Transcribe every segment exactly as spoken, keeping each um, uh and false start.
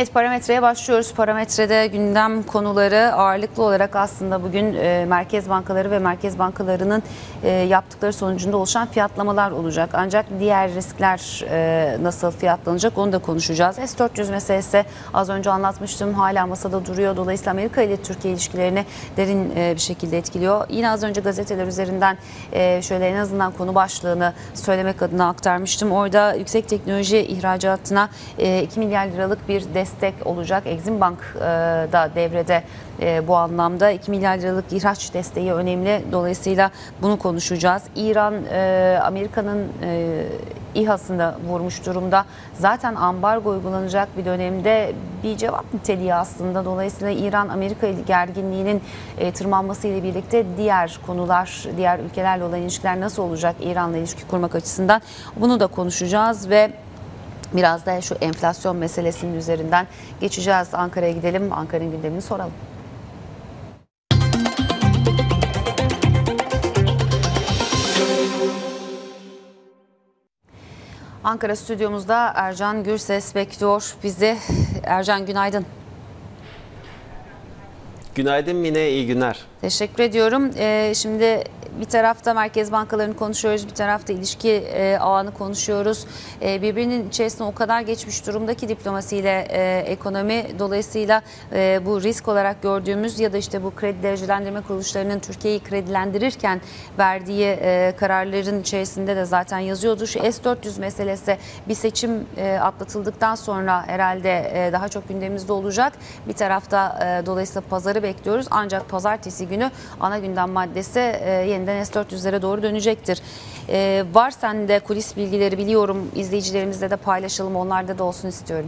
Evet, parametreye başlıyoruz. Parametrede gündem konuları ağırlıklı olarak aslında bugün e, merkez bankaları ve merkez bankalarının e, yaptıkları sonucunda oluşan fiyatlamalar olacak. Ancak diğer riskler e, nasıl fiyatlanacak onu da konuşacağız. S dört yüz meselesi az önce anlatmıştım, hala masada duruyor. Dolayısıyla Amerika ile Türkiye ilişkilerini derin e, bir şekilde etkiliyor. Yine az önce gazeteler üzerinden e, şöyle en azından konu başlığını söylemek adına aktarmıştım. Orada yüksek teknoloji ihracatına e, iki milyar liralık bir destek olacak. Exim Bank e, da devrede e, bu anlamda. iki milyar liralık ihraç desteği önemli. Dolayısıyla bunu konuşacağız. İran e, Amerika'nın e, İHA'sını vurmuş durumda. Zaten ambargo uygulanacak bir dönemde bir cevap niteliği aslında. Dolayısıyla İran-Amerika gerginliğinin e, tırmanması ile birlikte diğer konular, diğer ülkelerle olan ilişkiler nasıl olacak İran'la ilişki kurmak açısından bunu da konuşacağız ve biraz da şu enflasyon meselesinin üzerinden geçeceğiz. Ankara'ya gidelim. Ankara'nın gündemini soralım. Ankara stüdyomuzda Ercan Gürses bekliyor bizi. Ercan, günaydın. Günaydın Mine, iyi günler. Teşekkür ediyorum. Ee, şimdi bir tarafta merkez bankalarını konuşuyoruz, bir tarafta ilişki e, ağını konuşuyoruz. E, birbirinin içerisinde o kadar geçmiş durumdaki diplomasiyle e, ekonomi, dolayısıyla e, bu risk olarak gördüğümüz ya da işte bu kredi derecelendirme kuruluşlarının Türkiye'yi kredilendirirken verdiği e, kararların içerisinde de zaten yazıyordu. Şu S dört yüz meselesi bir seçim e, atlatıldıktan sonra herhalde e, daha çok gündemimizde olacak. Bir tarafta e, dolayısıyla pazarı bekliyoruz. Ancak pazartesi günü ana gündem maddesi e, yeniden S dört yüzlere doğru dönecektir. Ee, var sende kulis bilgileri, biliyorum, izleyicilerimizle de paylaşalım, onlarda da olsun istiyorum.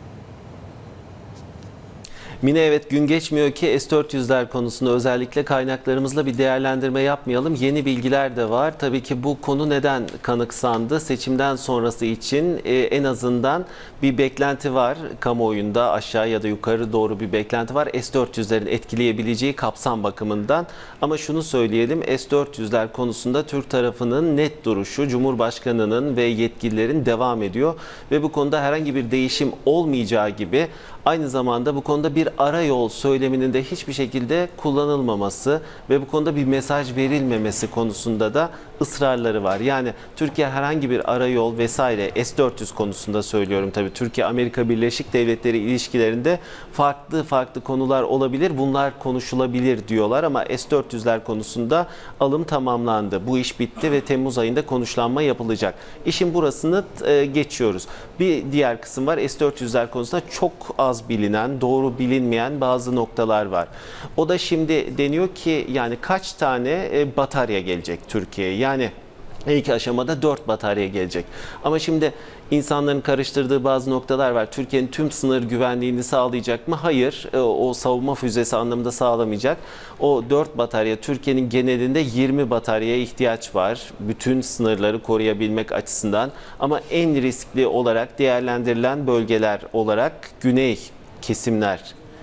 Mine, evet, gün geçmiyor ki S dört yüzler konusunda özellikle kaynaklarımızla bir değerlendirme yapmayalım. Yeni bilgiler de var. Tabii ki bu konu neden kanıksandı? Seçimden sonrası için e, en azından bir beklenti var. Kamuoyunda aşağı ya da yukarı doğru bir beklenti var. S dört yüzlerin etkileyebileceği kapsam bakımından. Ama şunu söyleyelim, S dört yüzler konusunda Türk tarafının net duruşu, Cumhurbaşkanı'nın ve yetkililerin devam ediyor. Ve bu konuda herhangi bir değişim olmayacağı gibi aynı zamanda bu konuda bir arayol söyleminin de hiçbir şekilde kullanılmaması ve bu konuda bir mesaj verilmemesi konusunda da ısrarları var. Yani Türkiye herhangi bir arayol vesaire, S dört yüz konusunda söylüyorum tabii, Türkiye-Amerika Birleşik Devletleri ilişkilerinde farklı farklı konular olabilir. Bunlar konuşulabilir diyorlar ama S dört yüzler konusunda alım tamamlandı. Bu iş bitti ve Temmuz ayında konuşlanma yapılacak. İşin burasını e, geçiyoruz. Bir diğer kısım var. S dört yüzler konusunda çok az bilinen, doğru bilinmeyen bazı noktalar var. O da şimdi deniyor ki yani kaç tane e, batarya gelecek Türkiye'ye? Yani ilk aşamada dört batarya gelecek. Ama şimdi insanların karıştırdığı bazı noktalar var. Türkiye'nin tüm sınır güvenliğini sağlayacak mı? Hayır. O savunma füzesi anlamında sağlamayacak. O dört batarya, Türkiye'nin genelinde yirmi bataryaya ihtiyaç var. Bütün sınırları koruyabilmek açısından. Ama en riskli olarak değerlendirilen bölgeler olarak güney kesimler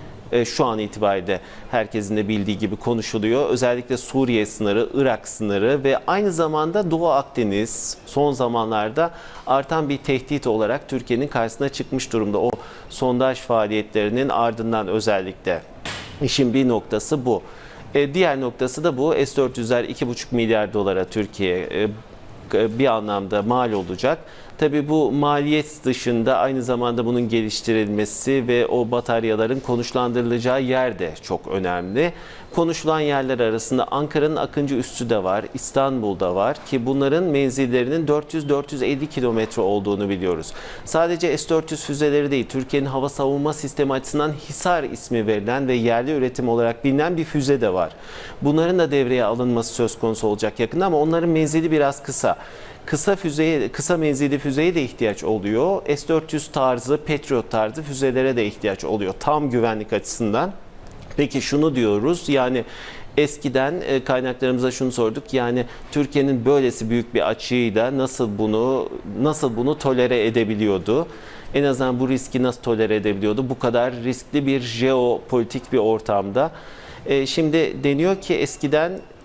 şu an itibariyle herkesin de bildiği gibi konuşuluyor. Özellikle Suriye sınırı, Irak sınırı ve aynı zamanda Doğu Akdeniz son zamanlarda artan bir tehdit olarak Türkiye'nin karşısına çıkmış durumda. O sondaj faaliyetlerinin ardından özellikle işin bir noktası bu. E, diğer noktası da bu. S dört yüzler iki buçuk milyar dolara Türkiye'ye e, bir anlamda mal olacak. Tabii bu maliyet dışında aynı zamanda bunun geliştirilmesi ve o bataryaların konuşlandırılacağı yer de çok önemli. Konuşulan yerler arasında Ankara'nın Akıncı Üssü de var, İstanbul'da var ki bunların menzillerinin dört yüz dört yüz elli kilometre olduğunu biliyoruz. Sadece S dört yüz füzeleri değil, Türkiye'nin hava savunma sistemi açısından Hisar ismi verilen ve yerli üretim olarak bilinen bir füze de var. Bunların da devreye alınması söz konusu olacak yakında ama onların menzili biraz kısa. Kısa füzeye, kısa menzilli füzeye de ihtiyaç oluyor. S dört yüz tarzı, Patriot tarzı füzelere de ihtiyaç oluyor tam güvenlik açısından. Peki şunu diyoruz, yani eskiden kaynaklarımıza şunu sorduk, yani Türkiye'nin böylesi büyük bir açığıyla nasıl bunu nasıl bunu tolere edebiliyordu? En azından bu riski nasıl tolere edebiliyordu? Bu kadar riskli bir jeopolitik bir ortamda. Şimdi deniyor ki eskiden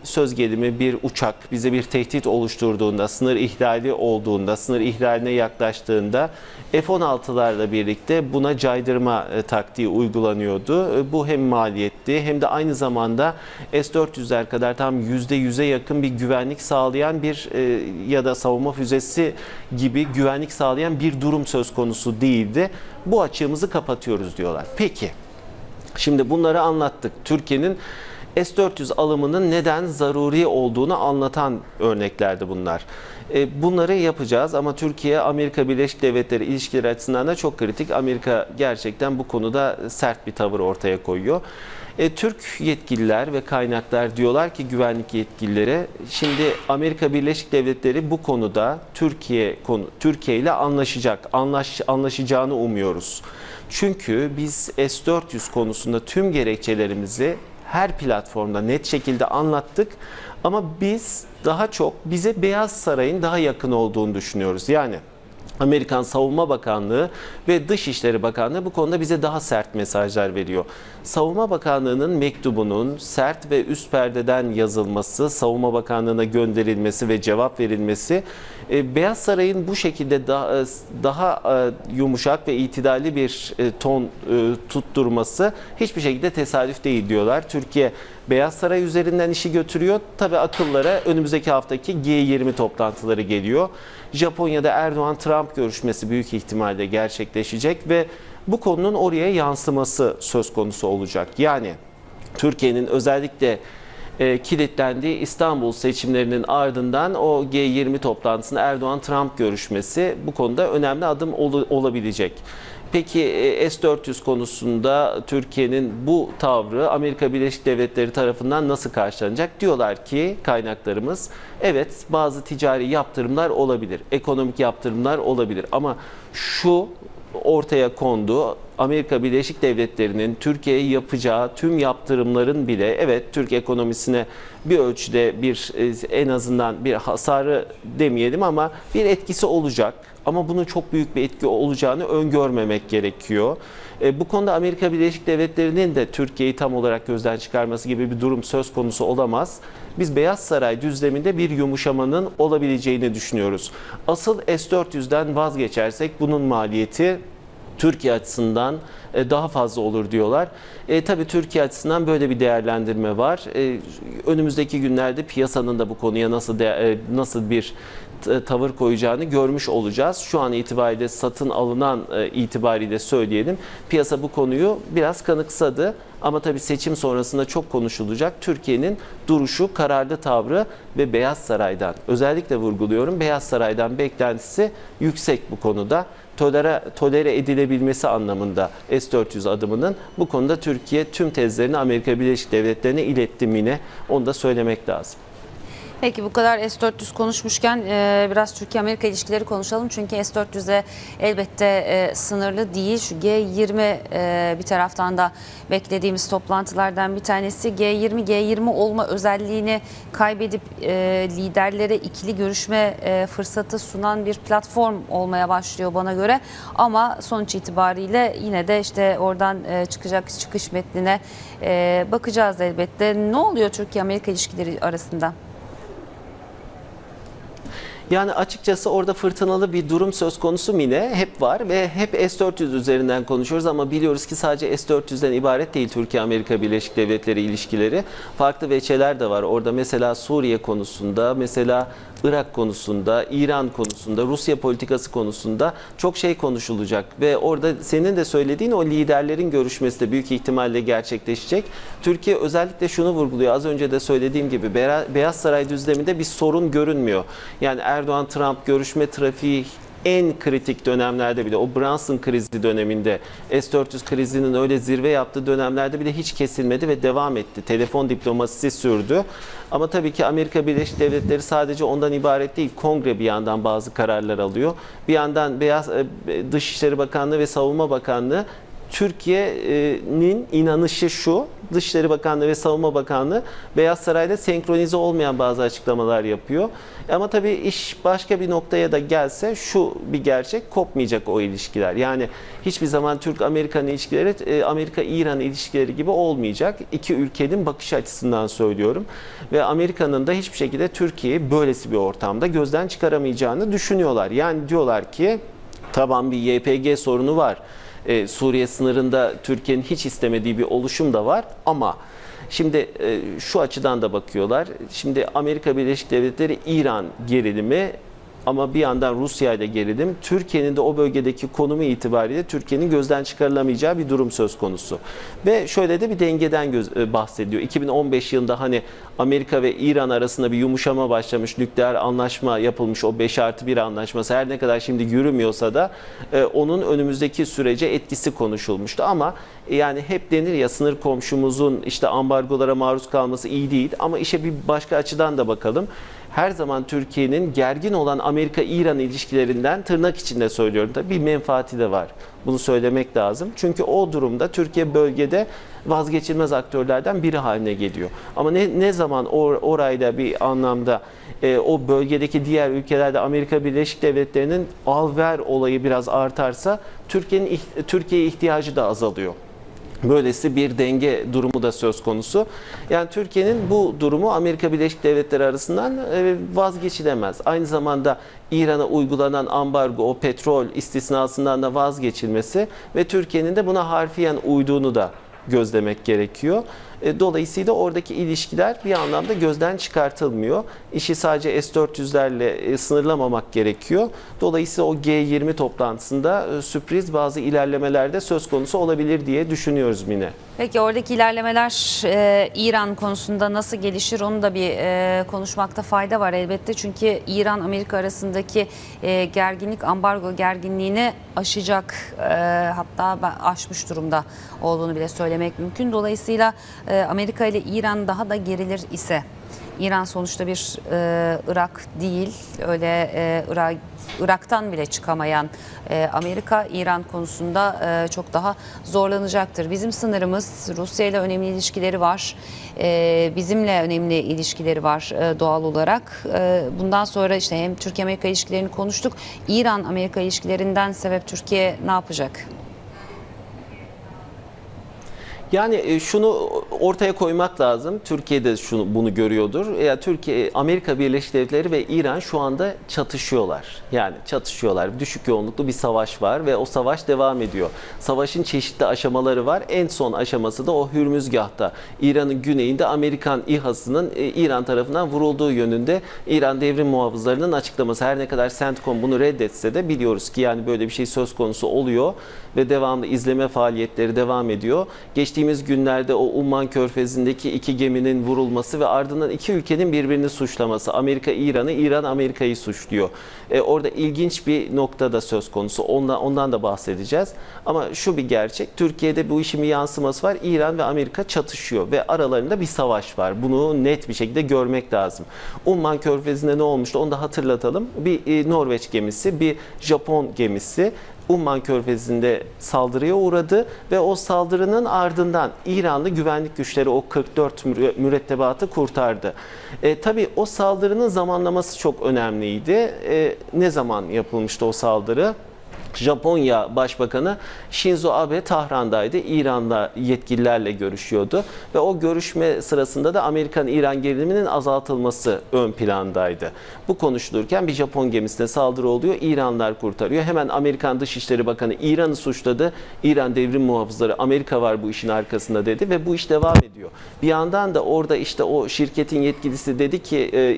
söz gelimi bir uçak bize bir tehdit oluşturduğunda, sınır ihlali olduğunda, sınır ihlaline yaklaştığında F on altılarla birlikte buna caydırma e, taktiği uygulanıyordu. E, bu hem maliyetli hem de aynı zamanda S dört yüzler kadar tam yüzde yüze yakın bir güvenlik sağlayan bir e, ya da savunma füzesi gibi güvenlik sağlayan bir durum söz konusu değildi. Bu açığımızı kapatıyoruz diyorlar. Peki, şimdi bunları anlattık. Türkiye'nin S dört yüz alımının neden zaruri olduğunu anlatan örneklerdi bunlar. Bunları yapacağız ama Türkiye Amerika Birleşik Devletleri ilişkileri açısından da çok kritik. Amerika gerçekten bu konuda sert bir tavır ortaya koyuyor. E, Türk yetkililer ve kaynaklar diyorlar ki güvenlik yetkilileri, şimdi Amerika Birleşik Devletleri bu konuda Türkiye konu Türkiye ile anlaşacak, anlaş, anlaşacağını umuyoruz. Çünkü biz S dört yüz konusunda tüm gerekçelerimizi her platformda net şekilde anlattık ama biz daha çok bize Beyaz Saray'ın daha yakın olduğunu düşünüyoruz. Yani Amerikan Savunma Bakanlığı ve Dışişleri Bakanlığı bu konuda bize daha sert mesajlar veriyor. Savunma Bakanlığı'nın mektubunun sert ve üst perdeden yazılması, Savunma Bakanlığı'na gönderilmesi ve cevap verilmesi, Beyaz Saray'ın bu şekilde daha, daha yumuşak ve itidalli bir ton tutturması hiçbir şekilde tesadüf değil diyorlar. Türkiye Beyaz Saray üzerinden işi götürüyor. Tabii akıllara önümüzdeki haftaki G yirmi toplantıları geliyor. Japonya'da Erdoğan-Trump görüşmesi büyük ihtimalle gerçekleşecek ve bu konunun oraya yansıması söz konusu olacak. Yani Türkiye'nin özellikle e, kilitlendiği İstanbul seçimlerinin ardından o G yirmi toplantısında Erdoğan-Trump görüşmesi bu konuda önemli adım ol, olabilecek. Peki S dört yüz konusunda Türkiye'nin bu tavrı Amerika Birleşik Devletleri tarafından nasıl karşılanacak? Diyorlar ki kaynaklarımız, evet bazı ticari yaptırımlar olabilir, ekonomik yaptırımlar olabilir ama şu ortaya kondu. Amerika Birleşik Devletleri'nin Türkiye'ye yapacağı tüm yaptırımların bile evet Türk ekonomisine bir ölçüde bir en azından bir hasarı demeyelim ama bir etkisi olacak. Ama bunun çok büyük bir etki olacağını öngörmemek gerekiyor. E, bu konuda Amerika Birleşik Devletleri'nin de Türkiye'yi tam olarak gözden çıkarması gibi bir durum söz konusu olamaz. Biz Beyaz Saray düzleminde bir yumuşamanın olabileceğini düşünüyoruz. Asıl S dört yüzden vazgeçersek bunun maliyeti Türkiye açısından daha fazla olur diyorlar. E, tabii Türkiye açısından böyle bir değerlendirme var. E, önümüzdeki günlerde piyasanın da bu konuya nasıl de, e, nasıl bir tavır koyacağını görmüş olacağız. Şu an itibariyle satın alınan e, itibariyle söyleyelim. Piyasa bu konuyu biraz kanıksadı. Ama tabii seçim sonrasında çok konuşulacak. Türkiye'nin duruşu, kararlı tavrı ve Beyaz Saray'dan, özellikle vurguluyorum, Beyaz Saray'dan beklentisi yüksek bu konuda. Tolere, tolere edilebilmesi anlamında S dört yüz adımının bu konuda Türkiye tüm tezlerini Amerika Birleşik Devletleri'ne iletti mi yine, onu da söylemek lazım. Peki bu kadar S dört yüz konuşmuşken e, biraz Türkiye-Amerika ilişkileri konuşalım. Çünkü S dört yüze elbette e, sınırlı değil. Şu G yirmi e, bir taraftan da beklediğimiz toplantılardan bir tanesi. G yirmi, G yirmi olma özelliğini kaybedip e, liderlere ikili görüşme e, fırsatı sunan bir platform olmaya başlıyor bana göre. Ama sonuç itibariyle yine de işte oradan e, çıkacak çıkış metnine e, bakacağız elbette. Ne oluyor Türkiye-Amerika ilişkileri arasında? Yani açıkçası orada fırtınalı bir durum söz konusu mu yine hep var ve hep S dört yüz üzerinden konuşuyoruz ama biliyoruz ki sadece S dört yüzden ibaret değil Türkiye-Amerika Birleşik Devletleri ilişkileri. Farklı veçeler de var. Orada mesela Suriye konusunda, mesela Irak konusunda, İran konusunda, Rusya politikası konusunda çok şey konuşulacak ve orada senin de söylediğin o liderlerin görüşmesi de büyük ihtimalle gerçekleşecek. Türkiye özellikle şunu vurguluyor. Az önce de söylediğim gibi Beyaz Saray düzleminde bir sorun görünmüyor. Yani Erdoğan-Trump görüşme trafiği en kritik dönemlerde bile, o Brunson krizi döneminde, S dört yüz krizinin öyle zirve yaptığı dönemlerde bile hiç kesilmedi ve devam etti. Telefon diplomasisi sürdü. Ama tabii ki Amerika Birleşik Devletleri sadece ondan ibaret değil. Kongre bir yandan bazı kararlar alıyor. Bir yandan Beyaz Dışişleri Bakanlığı ve Savunma Bakanlığı Türkiye'nin inanışı şu, Dışişleri Bakanlığı ve Savunma Bakanlığı Beyaz Saray'da senkronize olmayan bazı açıklamalar yapıyor. Ama tabii iş başka bir noktaya da gelse şu bir gerçek, kopmayacak o ilişkiler. Yani hiçbir zaman Türk-Amerikan ilişkileri Amerika-İran ilişkileri gibi olmayacak. İki ülkenin bakış açısından söylüyorum. Ve Amerika'nın da hiçbir şekilde Türkiye'yi böylesi bir ortamda gözden çıkaramayacağını düşünüyorlar. Yani diyorlar ki tamam, bir Y P G sorunu var. Ee, Suriye sınırında Türkiye'nin hiç istemediği bir oluşum da var ama şimdi e, şu açıdan da bakıyorlar. Şimdi Amerika Birleşik Devletleri İran gerilimi ama bir yandan Rusya ile gerilim. Türkiye'nin de o bölgedeki konumu itibariyle Türkiye'nin gözden çıkarılamayacağı bir durum söz konusu. Ve şöyle de bir dengeden göz, bahsediyor. iki bin on beş yılında hani Amerika ve İran arasında bir yumuşama başlamış, nükleer anlaşma yapılmış, o beş artı bir anlaşması her ne kadar şimdi yürümüyorsa da e, onun önümüzdeki sürece etkisi konuşulmuştu. Ama e, yani hep denir ya, sınır komşumuzun işte ambargolara maruz kalması iyi değil, ama işe bir başka açıdan da bakalım. Her zaman Türkiye'nin gergin olan Amerika-İran ilişkilerinden, tırnak içinde söylüyorum tabii, bir menfaati de var. Bunu söylemek lazım. Çünkü o durumda Türkiye bölgede vazgeçilmez aktörlerden biri haline geliyor. Ama ne, ne zaman or, orayda bir anlamda e, o bölgedeki diğer ülkelerde Amerika Birleşik Devletleri'nin al-ver olayı biraz artarsa Türkiye'nin Türkiye'ye ihtiyacı da azalıyor. Böylesi bir denge durumu da söz konusu. Yani Türkiye'nin bu durumu Amerika Birleşik Devletleri arasından vazgeçilemez. Aynı zamanda İran'a uygulanan ambargo, o petrol istisnasından da vazgeçilmesi ve Türkiye'nin de buna harfiyen uyduğunu da gözlemek gerekiyor. Dolayısıyla oradaki ilişkiler bir anlamda gözden çıkartılmıyor. İşi sadece S dört yüzlerle sınırlamamak gerekiyor. Dolayısıyla o G yirmi toplantısında sürpriz bazı ilerlemeler de söz konusu olabilir diye düşünüyoruz Mine. Peki oradaki ilerlemeler e, İran konusunda nasıl gelişir, onu da bir e, konuşmakta fayda var elbette. Çünkü İran-Amerika arasındaki e, gerginlik, ambargo gerginliğini aşacak, e, hatta aşmış durumda olduğunu bile söylemek mümkün. Dolayısıyla e, Amerika ile İran daha da gerilir ise, İran sonuçta bir e, Irak değil, öyle e, Irak, Irak'tan bile çıkamayan e, Amerika, İran konusunda e, çok daha zorlanacaktır. Bizim sınırımız, Rusya ile önemli ilişkileri var, e, bizimle önemli ilişkileri var e, doğal olarak. E, bundan sonra işte hem Türkiye-Amerika ilişkilerini konuştuk, İran-Amerika ilişkilerinden sebep Türkiye ne yapacak? Yani şunu ortaya koymak lazım. Türkiye de şunu, bunu görüyordur. Ya Türkiye, Amerika Birleşik Devletleri ve İran şu anda çatışıyorlar. Yani çatışıyorlar. Düşük yoğunluklu bir savaş var ve o savaş devam ediyor. Savaşın çeşitli aşamaları var. En son aşaması da o Hürmüzgah'ta, İran'ın güneyinde Amerikan İHA'sının İran tarafından vurulduğu yönünde İran devrim muhafızlarının açıklaması. Her ne kadar CENTCOM bunu reddetse de biliyoruz ki yani böyle bir şey söz konusu oluyor ve devamlı izleme faaliyetleri devam ediyor. Geçtiğimiz günlerde o Umman Körfezi'ndeki iki geminin vurulması ve ardından iki ülkenin birbirini suçlaması. Amerika İran'ı, İran Amerika'yı suçluyor. E, orada ilginç bir nokta da söz konusu. Ondan, ondan da bahsedeceğiz. Ama şu bir gerçek. Türkiye'de bu işin bir yansıması var. İran ve Amerika çatışıyor ve aralarında bir savaş var. Bunu net bir şekilde görmek lazım. Umman Körfezi'nde ne olmuştu onu da hatırlatalım. Bir e, Norveç gemisi, bir Japon gemisi Umman Körfezi'nde saldırıya uğradı ve o saldırının ardından İranlı güvenlik güçleri o kırk dört mürettebatı kurtardı. E, tabii o saldırının zamanlaması çok önemliydi. E, ne zaman yapılmıştı o saldırı? Japonya Başbakanı Shinzo Abe Tahran'daydı. İran'da yetkililerle görüşüyordu ve o görüşme sırasında da Amerikan-İran geriliminin azaltılması ön plandaydı. Bu konuşulurken bir Japon gemisine saldırı oluyor. İranlılar kurtarıyor. Hemen Amerikan Dışişleri Bakanı İran'ı suçladı. İran devrim muhafızları, Amerika var bu işin arkasında dedi ve bu iş devam ediyor. Bir yandan da orada işte o şirketin yetkilisi dedi ki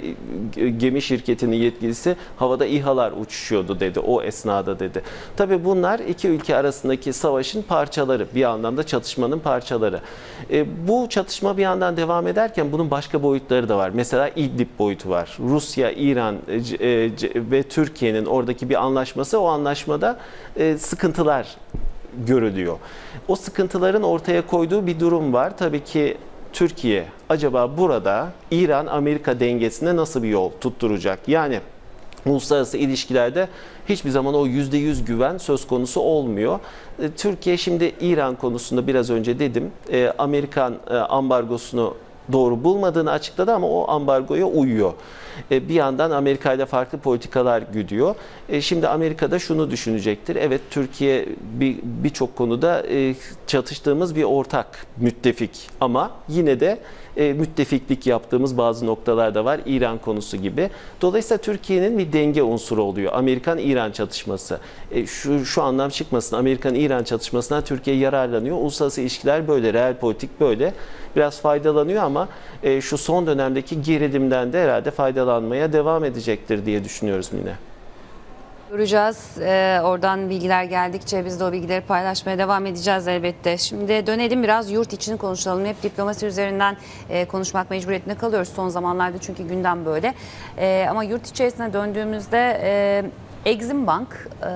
e, gemi şirketinin yetkilisi havada İHA'lar uçuşuyordu dedi o esnada dedi. Tabii bunlar iki ülke arasındaki savaşın parçaları, bir yandan da çatışmanın parçaları. E, bu çatışma bir yandan devam ederken bunun başka boyutları da var. Mesela İdlib boyutu var. Rusya, İran e, e, ve Türkiye'nin oradaki bir anlaşması, o anlaşmada e, sıkıntılar görülüyor. O sıkıntıların ortaya koyduğu bir durum var. Tabii ki Türkiye acaba burada İran-Amerika dengesine nasıl bir yol tutturacak? Yani Uluslararası ilişkilerde hiçbir zaman o yüzde yüz güven söz konusu olmuyor. Türkiye şimdi İran konusunda biraz önce dedim, Amerikan ambargosunu doğru bulmadığını açıkladı ama o ambargoya uyuyor. Bir yandan Amerika ile farklı politikalar güdüyor. Şimdi Amerika'da şunu düşünecektir. Evet, Türkiye birçok bir konuda çatıştığımız bir ortak müttefik ama yine de müttefiklik yaptığımız bazı noktalar da var. İran konusu gibi. Dolayısıyla Türkiye'nin bir denge unsuru oluyor. Amerikan-İran çatışması. Şu, şu anlam çıkmasın. Amerikan-İran çatışmasından Türkiye yararlanıyor. Uluslararası ilişkiler böyle, real politik böyle. Biraz faydalanıyor ama şu son dönemdeki gerilimden de herhalde faydalanmaya devam edecektir diye düşünüyoruz Mine. Göreceğiz. Ee, oradan bilgiler geldikçe biz de o bilgileri paylaşmaya devam edeceğiz elbette. Şimdi dönelim biraz yurt içini konuşalım. Hep diplomasi üzerinden e, konuşmak mecburiyetinde kalıyoruz son zamanlarda çünkü gündem böyle. E, ama yurt içerisine döndüğümüzde e, Exim Bank e,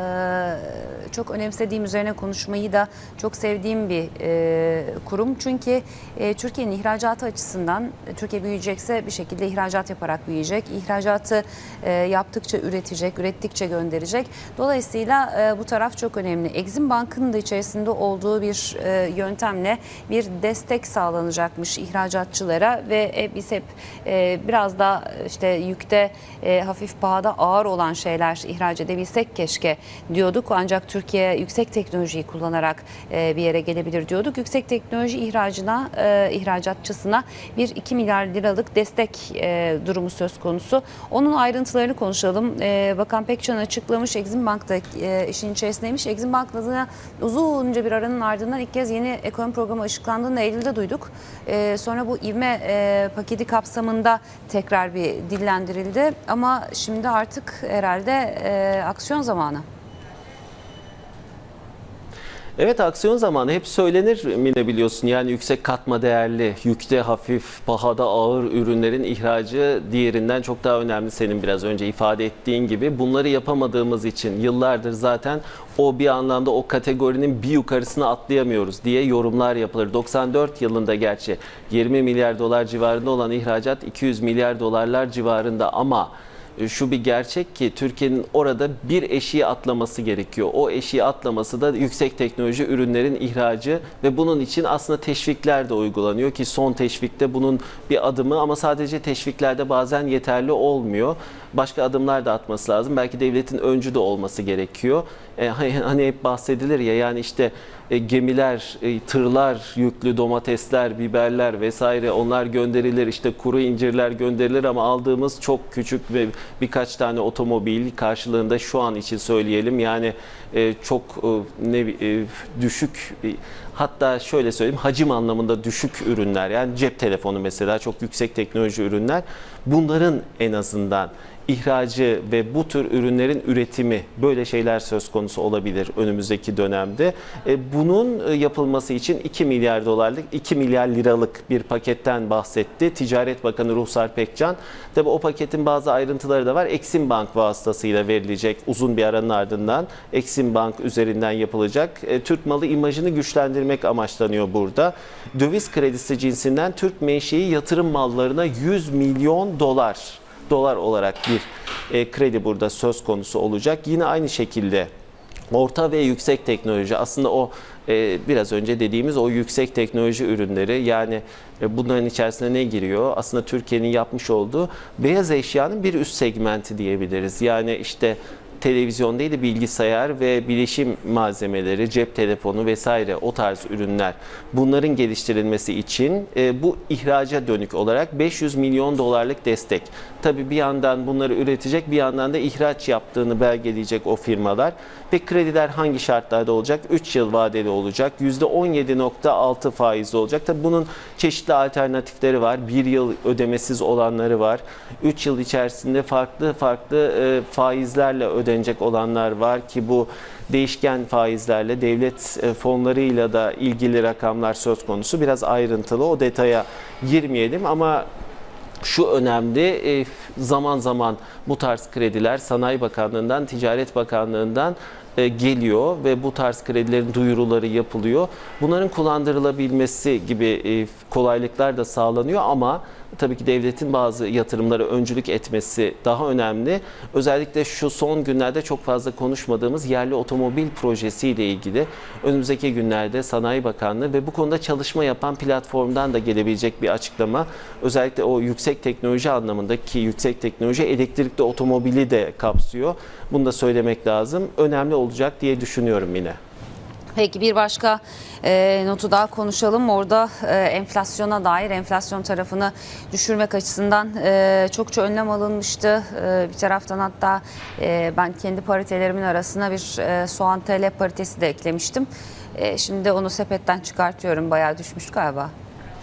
çok önemsediğim, üzerine konuşmayı da çok sevdiğim bir e, kurum. Çünkü e, Türkiye'nin ihracatı açısından Türkiye büyüyecekse bir şekilde ihracat yaparak büyüyecek. İhracatı e, yaptıkça üretecek, ürettikçe gönderecek. Dolayısıyla e, bu taraf çok önemli. Exim Bank'ın da içerisinde olduğu bir e, yöntemle bir destek sağlanacakmış ihracatçılara ve e, biz hep e, biraz da işte yükte e, hafif pahada ağır olan şeyler ihraç edebilsek keşke diyorduk. Ancak Türkiye yüksek teknolojiyi kullanarak e, bir yere gelebilir diyorduk. Yüksek teknoloji ihracına, e, ihracatçısına bir iki milyar liralık destek e, durumu söz konusu. Onun ayrıntılarını konuşalım. E, Bakan Pekcan açıklamış. Exim Bank da e, işin içerisindeymiş. Exim Bank adına uzunca bir aranın ardından ilk kez yeni ekonomi programı açıklandığını Eylül'de duyduk. E, sonra bu ivme e, paketi kapsamında tekrar bir dillendirildi. Ama şimdi artık herhalde e, aksiyon zamanı. Evet, aksiyon zamanı hep söylenir Mine, biliyorsun. Yani yüksek katma değerli, yükte hafif, pahada ağır ürünlerin ihracı diğerinden çok daha önemli, senin biraz önce ifade ettiğin gibi. Bunları yapamadığımız için yıllardır zaten o bir anlamda o kategorinin bir yukarısına atlayamıyoruz diye yorumlar yapılır. doksan dört yılında gerçi yirmi milyar dolar civarında olan ihracat iki yüz milyar dolarlar civarında ama şu bir gerçek ki Türkiye'nin orada bir eşiği atlaması gerekiyor. O eşiği atlaması da yüksek teknoloji ürünlerin ihracı ve bunun için aslında teşvikler de uygulanıyor ki son teşvikte bunun bir adımı ama sadece teşviklerde bazen yeterli olmuyor. Başka adımlar da atması lazım. Belki devletin öncü de olması gerekiyor. E, hani hep bahsedilir ya, yani işte e, gemiler, e, tırlar, yüklü domatesler, biberler vesaire onlar gönderilir. İşte kuru incirler gönderilir ama aldığımız çok küçük ve birkaç tane otomobil karşılığında şu an için söyleyelim. Yani e, çok e, ne e, düşük e, hatta şöyle söyleyeyim, hacim anlamında düşük ürünler, yani cep telefonu mesela çok yüksek teknoloji ürünler, bunların en azından ihracı ve bu tür ürünlerin üretimi, böyle şeyler söz konusu olabilir önümüzdeki dönemde. Bunun yapılması için iki milyar dolarlık, iki milyar liralık bir paketten bahsetti Ticaret Bakanı Ruhsar Pekcan. Tabii o paketin bazı ayrıntıları da var. Exim Bank vasıtasıyla verilecek, uzun bir aranın ardından Exim Bank üzerinden yapılacak. Türk malı imajını güçlendirmek amaçlanıyor burada. Döviz kredisi cinsinden Türk menşei yatırım mallarına yüz milyon dolar dolar olarak bir e, kredi burada söz konusu olacak. Yine aynı şekilde orta ve yüksek teknoloji, aslında o e, biraz önce dediğimiz o yüksek teknoloji ürünleri, yani e, bunların içerisine ne giriyor? Aslında Türkiye'nin yapmış olduğu beyaz eşyanın bir üst segmenti diyebiliriz. Yani işte televizyon değil de bilgisayar ve bilişim malzemeleri, cep telefonu vesaire, o tarz ürünler. Bunların geliştirilmesi için e, bu ihraca dönük olarak beş yüz milyon dolarlık destek. Tabii bir yandan bunları üretecek, bir yandan da ihraç yaptığını belgeleyecek o firmalar. Ve krediler hangi şartlarda olacak? üç yıl vadeli olacak. yüzde on yedi nokta altı faizli olacak. Tabii bunun çeşitli alternatifleri var. bir yıl ödemesiz olanları var. üç yıl içerisinde farklı farklı e, faizlerle ödenecek olanlar var ki bu değişken faizlerle, devlet fonlarıyla da ilgili rakamlar söz konusu. Biraz ayrıntılı, o detaya girmeyelim ama şu önemli, zaman zaman bu tarz krediler Sanayi Bakanlığı'ndan, Ticaret Bakanlığı'ndan geliyor ve bu tarz kredilerin duyuruları yapılıyor. Bunların kullandırılabilmesi gibi kolaylıklar da sağlanıyor ama tabii ki devletin bazı yatırımlara öncülük etmesi daha önemli. Özellikle şu son günlerde çok fazla konuşmadığımız yerli otomobil projesiyle ilgili önümüzdeki günlerde Sanayi Bakanlığı ve bu konuda çalışma yapan platformdan da gelebilecek bir açıklama. Özellikle o yüksek teknoloji anlamındaki yüksek teknoloji elektrikli otomobili de kapsıyor. Bunu da söylemek lazım. Önemli olacak diye düşünüyorum yine. Peki bir başka e, notu daha konuşalım. Orada e, enflasyona dair enflasyon tarafını düşürmek açısından e, çokça önlem alınmıştı. E, bir taraftan hatta e, ben kendi paritelerimin arasına bir e, soğan T L paritesi de eklemiştim. E, şimdi onu sepetten çıkartıyorum. Bayağı düşmüş galiba.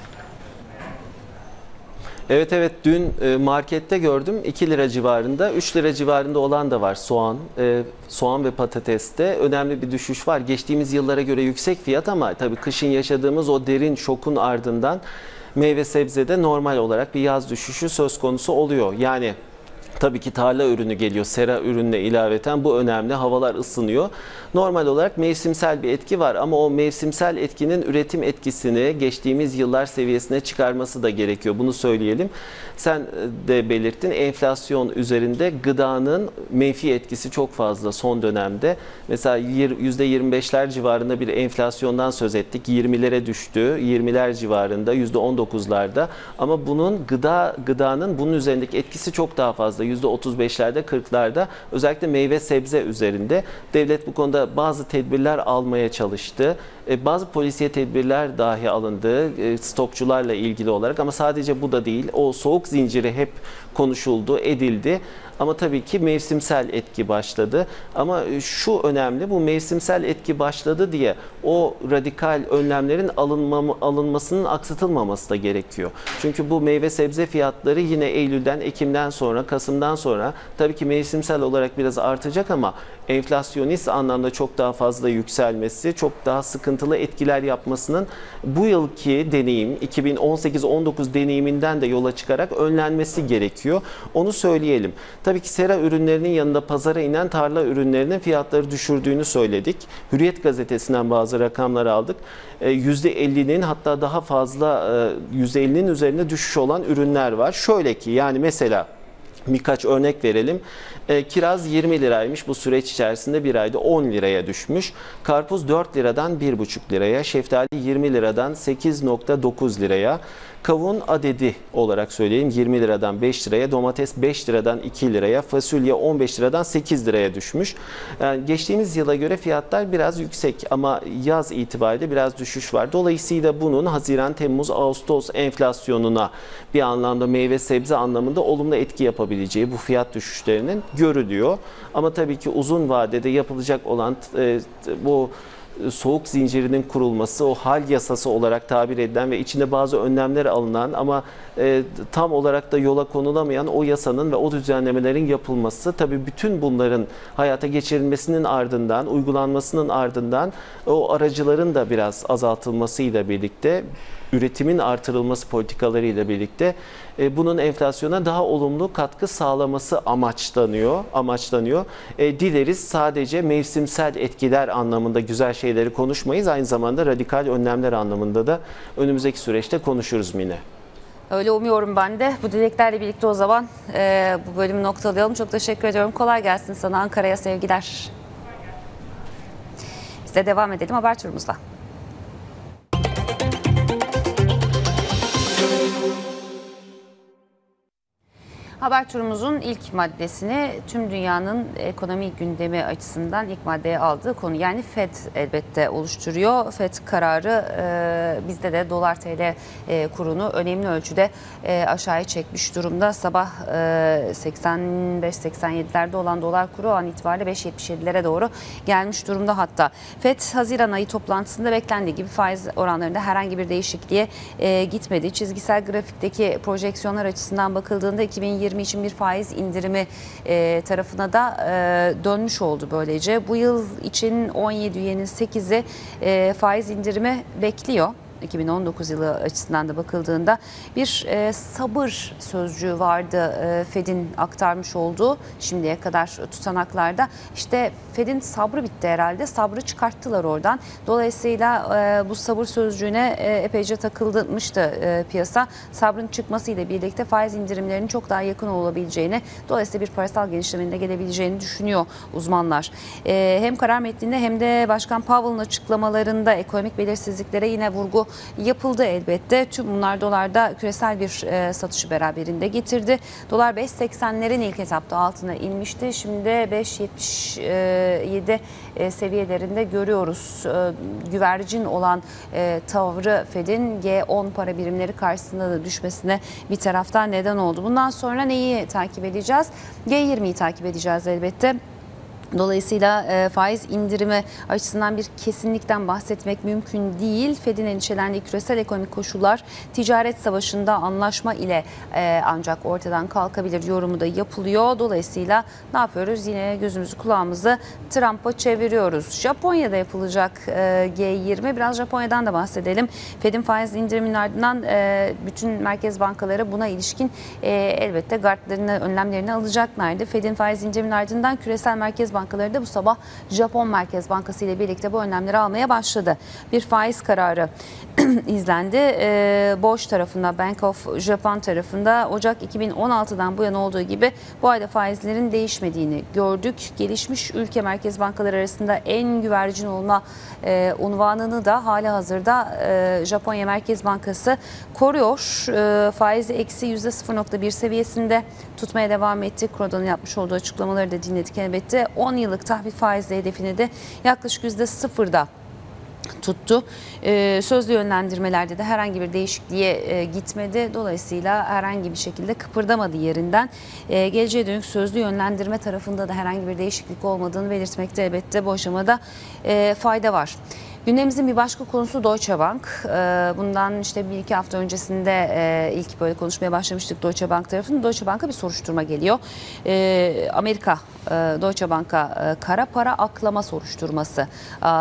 Evet evet dün markette gördüm iki lira civarında, üç lira civarında olan da var soğan, e, soğan ve patateste önemli bir düşüş var. Geçtiğimiz yıllara göre yüksek fiyat ama tabii kışın yaşadığımız o derin şokun ardından meyve sebzede normal olarak bir yaz düşüşü söz konusu oluyor. Yani tabii ki tarla ürünü geliyor, sera ürününe ilaveten bu önemli. Havalar ısınıyor. Normal olarak mevsimsel bir etki var ama o mevsimsel etkinin üretim etkisini geçtiğimiz yıllar seviyesine çıkarması da gerekiyor. Bunu söyleyelim. Sen de belirttin, enflasyon üzerinde gıdanın menfi etkisi çok fazla son dönemde. Mesela yüzde yirmi beşler civarında bir enflasyondan söz ettik. yirmilere düştü. yirmiler civarında, yüzde on dokuzlarda. Ama bunun gıda gıdanın bunun üzerindeki etkisi çok daha fazla. yüzde otuz beşlerde, kırklarda, özellikle meyve sebze üzerinde. Devlet bu konuda bazı tedbirler almaya çalıştı. Bazı polisiye tedbirler dahi alındı stokçularla ilgili olarak ama sadece bu da değil. O soğuk zinciri hep konuşuldu, edildi. Ama tabii ki mevsimsel etki başladı. Ama şu önemli, bu mevsimsel etki başladı diye o radikal önlemlerin alınma, alınmasının aksatılmaması da gerekiyor. Çünkü bu meyve sebze fiyatları yine Eylül'den, Ekim'den sonra, Kasım'dan sonra tabii ki mevsimsel olarak biraz artacak ama enflasyonist anlamda çok daha fazla yükselmesi, çok daha sıkıntılı etkiler yapmasının bu yılki deneyim, iki bin on sekiz on dokuz deneyiminden de yola çıkarak önlenmesi gerekiyor. Onu söyleyelim. Tabii ki sera ürünlerinin yanında pazara inen tarla ürünlerinin fiyatları düşürdüğünü söyledik. Hürriyet gazetesinden bazı rakamlar aldık. yüzde ellinin hatta daha fazla yüzde ellinin üzerinde düşüş olan ürünler var. Şöyle ki yani mesela birkaç örnek verelim. E, kiraz yirmi liraymış bu süreç içerisinde bir ayda on liraya düşmüş. Karpuz dört liradan bir buçuk liraya, şeftali yirmi liradan sekiz nokta dokuz liraya, kavun adedi olarak söyleyeyim yirmi liradan beş liraya, domates beş liradan iki liraya, fasulye on beş liradan sekiz liraya düşmüş. Yani geçtiğimiz yıla göre fiyatlar biraz yüksek ama yaz itibariyle biraz düşüş var. Dolayısıyla bunun Haziran, Temmuz, Ağustos enflasyonuna bir anlamda meyve sebze anlamında olumlu etki yapabileceği bu fiyat düşüşlerinin görülüyor. Ama tabii ki uzun vadede yapılacak olan e, bu soğuk zincirinin kurulması, o hal yasası olarak tabir edilen ve içinde bazı önlemler alınan ama e, tam olarak da yola konulamayan o yasanın ve o düzenlemelerin yapılması, tabii bütün bunların hayata geçirilmesinin ardından, uygulanmasının ardından o aracıların da biraz azaltılmasıyla birlikte, üretimin artırılması politikalarıyla birlikte e, bunun enflasyona daha olumlu katkı sağlaması amaçlanıyor. amaçlanıyor. E, dileriz sadece mevsimsel etkiler anlamında güzel şeyleri konuşmayız. Aynı zamanda radikal önlemler anlamında da önümüzdeki süreçte konuşuruz Mine. Öyle umuyorum ben de. Bu dileklerle birlikte o zaman e, bu bölümü noktalayalım. Çok teşekkür ediyorum. Kolay gelsin sana. Ankara'ya sevgiler. Biz de devam edelim haber turumuzla. Haber turumuzun ilk maddesini tüm dünyanın ekonomi gündemi açısından ilk maddeye aldığı konu, yani Fed elbette oluşturuyor. Fed kararı e, bizde de dolar T L e, kurunu önemli ölçüde e, aşağıya çekmiş durumda. Sabah e, seksen beş seksen yedilerde olan dolar kuru an itibariyle beş yetmiş yedilere doğru gelmiş durumda hatta. Fed Haziran ayı toplantısında beklendiği gibi faiz oranlarında herhangi bir değişikliğe e, gitmedi. Çizgisel grafikteki projeksiyonlar açısından bakıldığında iki bin yirmi için bir faiz indirimi e, tarafına da e, dönmüş oldu böylece. Bu yıl için on yedi üyenin sekizi e, faiz indirimi bekliyor. iki bin on dokuz yılı açısından da bakıldığında bir e, sabır sözcüğü vardı e, Fed'in aktarmış olduğu şimdiye kadar tutanaklarda. İşte Fed'in sabrı bitti herhalde. Sabrı çıkarttılar oradan. Dolayısıyla e, bu sabır sözcüğüne e, epeyce takılmıştı e, piyasa. Sabrın çıkmasıyla birlikte faiz indirimlerinin çok daha yakın olabileceğini, dolayısıyla bir parasal genişlemenin de gelebileceğini düşünüyor uzmanlar. E, hem karar metninde hem de Başkan Powell'ın açıklamalarında ekonomik belirsizliklere yine vurgu yapıldı elbette. Tüm bunlar dolarda küresel bir e, satışı beraberinde getirdi. Dolar beş seksenlerin ilk etapta altına inmişti. Şimdi beş yetmiş yedi e, seviyelerinde görüyoruz. E, güvercin olan e, tavrı Fed'in G on para birimleri karşısında da düşmesine bir taraftan neden oldu. Bundan sonra neyi takip edeceğiz? G yirmiyi takip edeceğiz elbette. Dolayısıyla e, faiz indirimi açısından bir kesinlikten bahsetmek mümkün değil. Fed'in endişelendiği küresel ekonomik koşullar ticaret savaşında anlaşma ile e, ancak ortadan kalkabilir yorumu da yapılıyor. Dolayısıyla ne yapıyoruz? Yine gözümüzü kulağımızı Trump'a çeviriyoruz. Japonya'da yapılacak e, G yirmi. Biraz Japonya'dan da bahsedelim. Fed'in faiz indiriminin ardından e, bütün merkez bankaları buna ilişkin e, elbette gardlarını, önlemlerini alacaklardı. Fed'in faiz indiriminin ardından küresel merkez bankaları da bu sabah Japon Merkez Bankası ile birlikte bu önlemleri almaya başladı. Bir faiz kararı izlendi. E, Boş tarafında, Bank of Japan tarafında Ocak iki bin on altıdan bu yana olduğu gibi bu ayda faizlerin değişmediğini gördük. Gelişmiş ülke merkez bankaları arasında en güvercin olma e, unvanını da hali hazırda e, Japonya Merkez Bankası koruyor. E, faizi eksi yüzde sıfır nokta bir seviyesinde tutmaya devam etti. Kuroda'nın yapmış olduğu açıklamaları da dinledik elbette. on yıllık tahvil faizli hedefini de yaklaşık yüzde sıfırda tuttu. Ee, sözlü yönlendirmelerde de herhangi bir değişikliğe e, gitmedi. Dolayısıyla herhangi bir şekilde kıpırdamadı yerinden. Ee, geleceğe dönük sözlü yönlendirme tarafında da herhangi bir değişiklik olmadığını belirtmekte elbette bu aşamada e, fayda var. Gündemimizin bir başka konusu Deutsche Bank. Bundan işte bir iki hafta öncesinde ilk böyle konuşmaya başlamıştık Deutsche Bank tarafında. Deutsche Bank'a bir soruşturma geliyor. Amerika Deutsche Bank'a kara para aklama soruşturması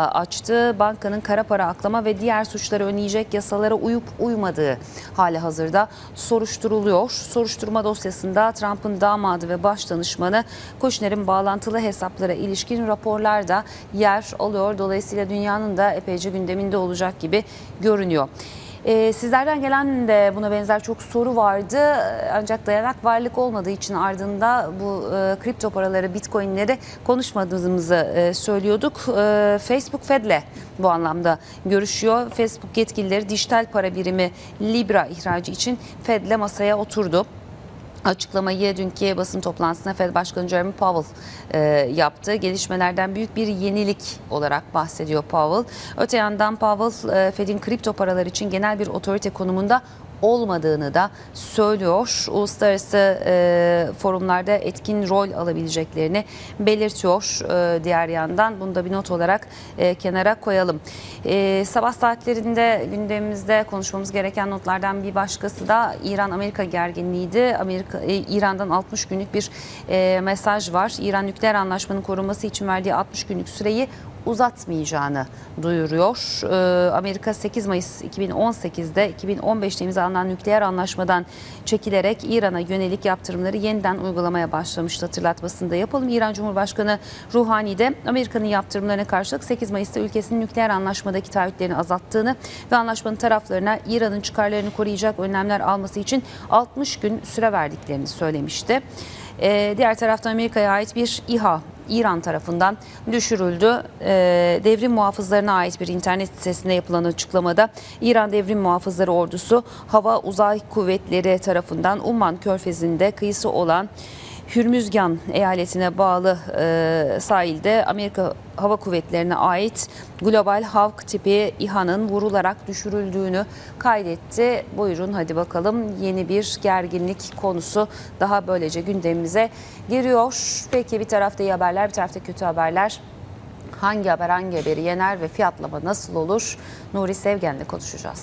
açtı. Bankanın kara para aklama ve diğer suçları önleyecek yasalara uyup uymadığı hali hazırda soruşturuluyor. Soruşturma dosyasında Trump'ın damadı ve baş danışmanı Kushner'in bağlantılı hesaplara ilişkin raporlar da yer alıyor. Dolayısıyla dünyanın da epeyce gündeminde olacak gibi görünüyor. Ee, sizlerden gelen de buna benzer çok soru vardı. Ancak dayanak varlık olmadığı için ardında bu e, kripto paraları, bitcoinleri konuşmadığımızı e, söylüyorduk. E, Facebook Fed'le bu anlamda görüşüyor. Facebook yetkilileri dijital para birimi Libra ihracı için Fed'le masaya oturdu. Açıklamayı dünkü basın toplantısında Fed Başkanı Jerome Powell e, yaptı. Gelişmelerden büyük bir yenilik olarak bahsediyor Powell. Öte yandan Powell e, Fed'in kripto paralar için genel bir otorite konumunda olmadığını da söylüyor. Uluslararası e, forumlarda etkin rol alabileceklerini belirtiyor. E, diğer yandan bunu da bir not olarak e, kenara koyalım. E, sabah saatlerinde gündemimizde konuşmamız gereken notlardan bir başkası da İran-Amerika gerginliğiydi. Amerika, e, İran'dan altmış günlük bir e, mesaj var. İran nükleer anlaşmanın korunması için verdiği altmış günlük süreyi uzatmayacağını duyuruyor. Ee, Amerika sekiz Mayıs iki bin on sekiz'de iki bin on beş'te imzalanan nükleer anlaşmadan çekilerek İran'a yönelik yaptırımları yeniden uygulamaya başlamıştı, hatırlatmasını da yapalım. İran Cumhurbaşkanı Ruhani de Amerika'nın yaptırımlarına karşılık sekiz Mayıs'ta ülkesinin nükleer anlaşmadaki taahhütlerini azalttığını ve anlaşmanın taraflarına İran'ın çıkarlarını koruyacak önlemler alması için altmış gün süre verdiklerini söylemişti. Ee, diğer taraftan Amerika'ya ait bir İHA İran tarafından düşürüldü. Ee, devrim muhafızlarına ait bir internet sitesinde yapılan açıklamada İran Devrim Muhafızları Ordusu Hava Uzay Kuvvetleri tarafından Umman Körfezi'nde kıyısı olan Hürmüzgan eyaletine bağlı e, sahilde Amerika Hava Kuvvetleri'ne ait Global Hawk tipi İHA'nın vurularak düşürüldüğünü kaydetti. Buyurun hadi bakalım, yeni bir gerginlik konusu daha böylece gündemimize giriyor. Peki bir tarafta iyi haberler, bir tarafta kötü haberler. Hangi haber hangi haberi yener ve fiyatlama nasıl olur? Nuri Sevgen'le konuşacağız.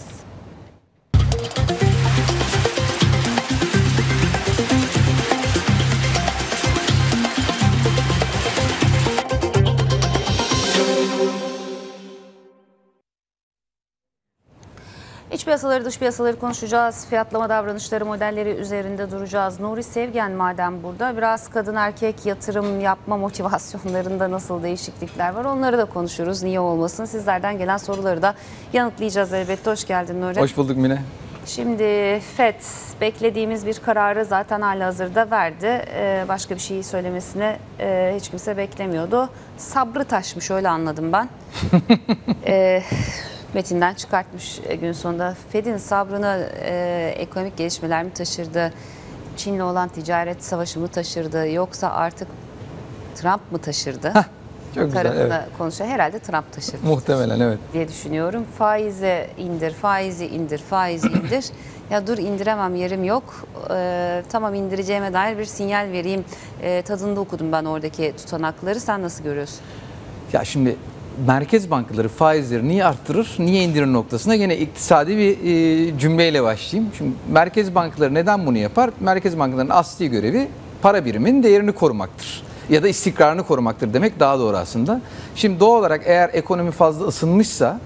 İç piyasaları, dış piyasaları konuşacağız. Fiyatlama davranışları, modelleri üzerinde duracağız. Nuri Sevgen madem burada, biraz kadın erkek yatırım yapma motivasyonlarında nasıl değişiklikler var onları da konuşuruz. Niye olmasın? Sizlerden gelen soruları da yanıtlayacağız elbette. Hoş geldin Nuri. Hoş bulduk Mine. Şimdi Fed beklediğimiz bir kararı zaten halihazırda verdi. Ee, başka bir şeyi söylemesini e, hiç kimse beklemiyordu. Sabrı taşmış, öyle anladım ben. ee, metinden çıkartmış gün sonunda. Fed'in sabrını e, ekonomik gelişmeler mi taşırdı? Çin'le olan ticaret savaşı mı taşırdı? Yoksa artık Trump mı taşırdı? Heh, çok güzel, tarafında evet. konuşuyor. Herhalde Trump taşırdı. Muhtemelen evet. Diye düşünüyorum. Faizi indir, faizi indir, faizi indir. Ya dur indiremem, yerim yok. Ee, tamam indireceğime dair bir sinyal vereyim. Ee, tadında okudum ben oradaki tutanakları. Sen nasıl görüyorsun? Ya şimdi merkez bankaları faizleri niye arttırır, niye indirir noktasına gene iktisadi bir e, cümleyle başlayayım. Şimdi merkez bankaları neden bunu yapar? Merkez bankalarının asli görevi para biriminin değerini korumaktır. Ya da istikrarını korumaktır demek daha doğru aslında. Şimdi doğal olarak eğer ekonomi fazla ısınmışsa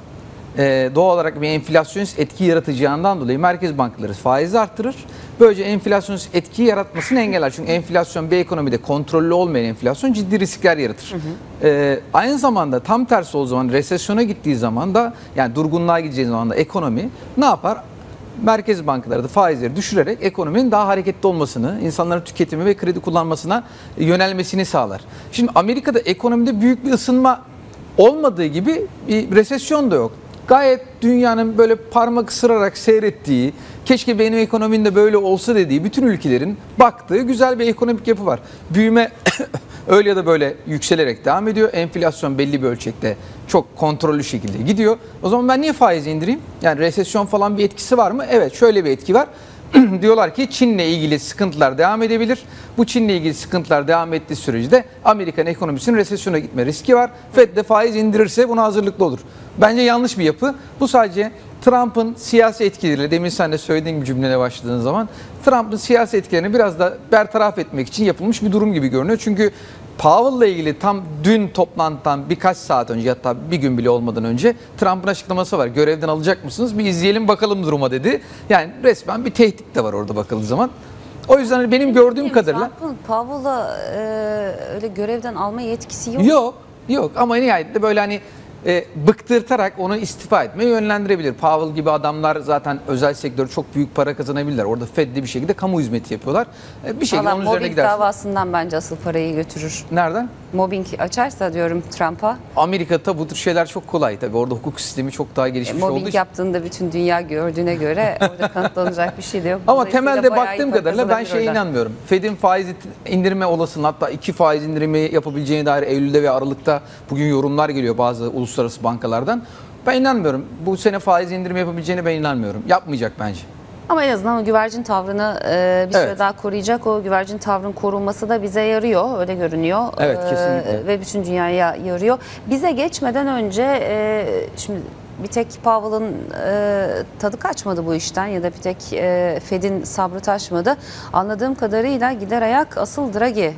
e, doğal olarak bir enflasyonist etki yaratacağından dolayı merkez bankaları faizi arttırır. Böylece enflasyonist etki yaratmasını engeller. Çünkü enflasyon bir ekonomide kontrollü olmayan enflasyon ciddi riskler yaratır. Hı hı. Ee, aynı zamanda tam tersi o zaman resesyona gittiği zaman da yani durgunluğa gideceği zaman da ekonomi ne yapar? Merkez bankaları da faizleri düşürerek ekonominin daha hareketli olmasını, insanların tüketimi ve kredi kullanmasına yönelmesini sağlar. Şimdi Amerika'da ekonomide büyük bir ısınma olmadığı gibi bir resesyon da yok. Gayet dünyanın böyle parmak ısırarak seyrettiği, keşke benim ekonomim de böyle olsa dediği bütün ülkelerin baktığı güzel bir ekonomik yapı var. Büyüme öyle ya da böyle yükselerek devam ediyor. Enflasyon belli bir ölçekte çok kontrollü şekilde gidiyor. O zaman ben niye faizi indireyim? Yani resesyon falan bir etkisi var mı? Evet, şöyle bir etki var. Diyorlar ki Çin'le ilgili sıkıntılar devam edebilir. Bu Çin'le ilgili sıkıntılar devam ettiği sürece de Amerikan ekonomisinin resesyona gitme riski var. Fed de faiz indirirse buna hazırlıklı olur. Bence yanlış bir yapı. Bu sadece Trump'ın siyasi etkileriyle, demin sen de söylediğin gibi cümlene başladığın zaman Trump'ın siyasi etkilerini biraz da bertaraf etmek için yapılmış bir durum gibi görünüyor. Çünkü Powell'la ilgili tam dün toplantıdan birkaç saat önce, hatta bir gün bile olmadan önce Trump'ın açıklaması var. Görevden alacak mısınız? Bir izleyelim bakalım duruma dedi. Yani resmen bir tehdit de var orada bakıldığı zaman. O yüzden benim gördüğüm kadarıyla... Trump'ın Powell'a e, öyle görevden alma yetkisi yok. Yok, yok ama nihayetinde böyle hani e, bıktırtarak onu istifa etmeye yönlendirebilir. Powell gibi adamlar zaten özel sektörde çok büyük para kazanabilirler. Orada Fed'de bir şekilde kamu hizmeti yapıyorlar. E, bir şekilde Vallahi onun üzerine mobbing gidersin. davasından bence asıl parayı götürür. Nereden? Mobbing açarsa diyorum Trump'a. Amerika'da bu tür şeyler çok kolay tabii. Orada hukuk sistemi çok daha gelişmiş E, olduğu mobbing için. yaptığında bütün dünya gördüğüne göre orada kanıtlanacak bir şey de yok. Ama Dolayısıyla temelde bayağı iyi baktığım para kadarıyla ben kazanabilir şeye oradan. inanmıyorum. Fed'in faiz indirme olasılığı, hatta iki faiz indirimi yapabileceğine dair Eylül'de ve Aralık'ta bugün yorumlar geliyor bazı uluslararası bankalardan. Ben inanmıyorum. Bu sene faiz indirimi yapabileceğine ben inanmıyorum. Yapmayacak bence. Ama en azından o güvercin tavrını e, bir süre Evet. daha koruyacak. O güvercin tavrın korunması da bize yarıyor. Öyle görünüyor. Evet, E, kesinlikle. ve bütün dünyaya yarıyor. Bize geçmeden önce e, şimdi bir tek Powell'ın e, tadı kaçmadı bu işten ya da bir tek e, Fed'in sabrı taşmadı. Anladığım kadarıyla gider ayak asıl Draghi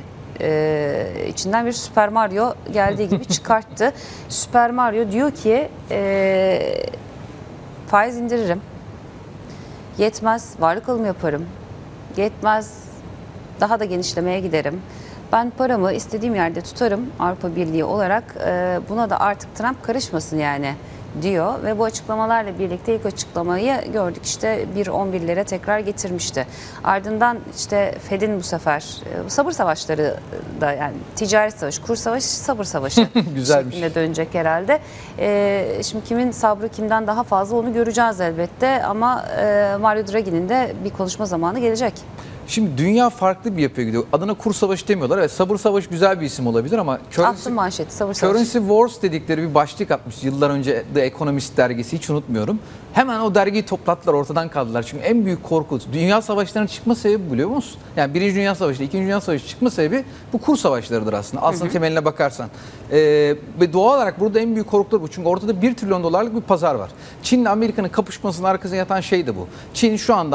e, içinden bir Super Mario geldiği gibi çıkarttı. Super Mario diyor ki e, faiz indiririm. Yetmez, varlık alımı yaparım. Yetmez, daha da genişlemeye giderim. Ben paramı istediğim yerde tutarım Avrupa Birliği olarak. E, buna da artık Trump karışmasın yani diyor. Ve bu açıklamalarla birlikte ilk açıklamayı gördük, işte bir virgül on birlere tekrar getirmişti. Ardından işte Fed'in bu sefer e, sabır savaşları da, yani ticaret savaşı, kur savaşı, sabır savaşı Güzelmiş. şeklinde dönecek herhalde. E, şimdi kimin sabrı kimden daha fazla onu göreceğiz elbette, ama e, Mario Draghi'nin de bir konuşma zamanı gelecek. Şimdi dünya farklı bir yapıya gidiyor. Adına kur savaşı demiyorlar. Evet, sabır savaşı güzel bir isim olabilir ama Attım manşeti, sabır savaşı. Currency Wars dedikleri bir başlık atmış yıllar önce The Economist dergisi, hiç unutmuyorum. Hemen o dergiyi toplattılar, ortadan kaldılar. Çünkü en büyük korku dünya savaşlarının çıkma sebebi biliyor musun? Yani Birinci Dünya Savaşı, İkinci Dünya Savaşı çıkma sebebi bu kur savaşlarıdır aslında. Aslında hı hı. temeline bakarsan. Ee, ve doğal olarak burada en büyük korkular bu. Çünkü ortada bir trilyon dolarlık bir pazar var. Çin'le Amerika'nın kapışmasının arkasında yatan şey de bu. Çin şu anda